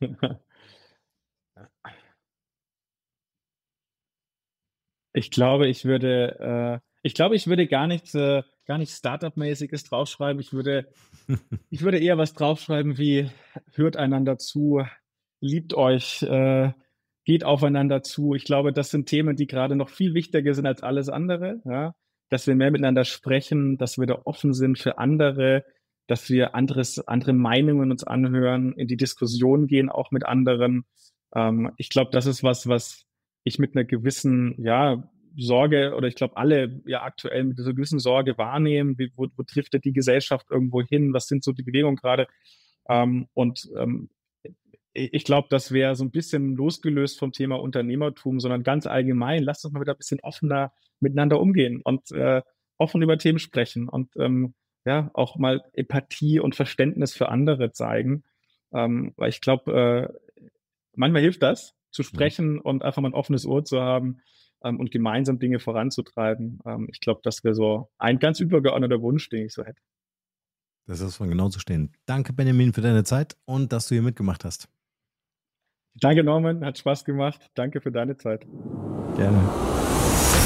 Ich glaube, ich würde, äh, ich glaube, ich würde gar nichts, äh, gar nichts Startup-mäßiges draufschreiben. Ich würde, ich würde eher was draufschreiben wie: Hört einander zu, liebt euch, äh, geht aufeinander zu. Ich glaube, das sind Themen, die gerade noch viel wichtiger sind als alles andere. Ja? Dass wir mehr miteinander sprechen, dass wir da offen sind für andere, dass wir anderes, andere Meinungen uns anhören, in die Diskussion gehen, auch mit anderen. Ähm, ich glaube, das ist was, was ich mit einer gewissen, ja, Sorge, oder ich glaube, alle ja aktuell mit dieser gewissen Sorge wahrnehmen. Wie, wo, wo trifft die Gesellschaft irgendwo hin? Was sind so die Bewegungen gerade? Ähm, und ähm, ich glaube, das wäre so ein bisschen losgelöst vom Thema Unternehmertum, sondern ganz allgemein. Lasst uns mal wieder ein bisschen offener miteinander umgehen und äh, offen über Themen sprechen und ähm, ja, auch mal Empathie und Verständnis für andere zeigen. Ähm, weil ich glaube, äh, manchmal hilft das, zu sprechen mhm. und einfach mal ein offenes Ohr zu haben ähm, und gemeinsam Dinge voranzutreiben. Ähm, ich glaube, das wäre so ein ganz übergeordneter Wunsch, den ich so hätte. Das ist von genau zu stehen. Danke, Benjamin, für deine Zeit und dass du hier mitgemacht hast. Danke, Norman. Hat Spaß gemacht. Danke für deine Zeit. Gerne.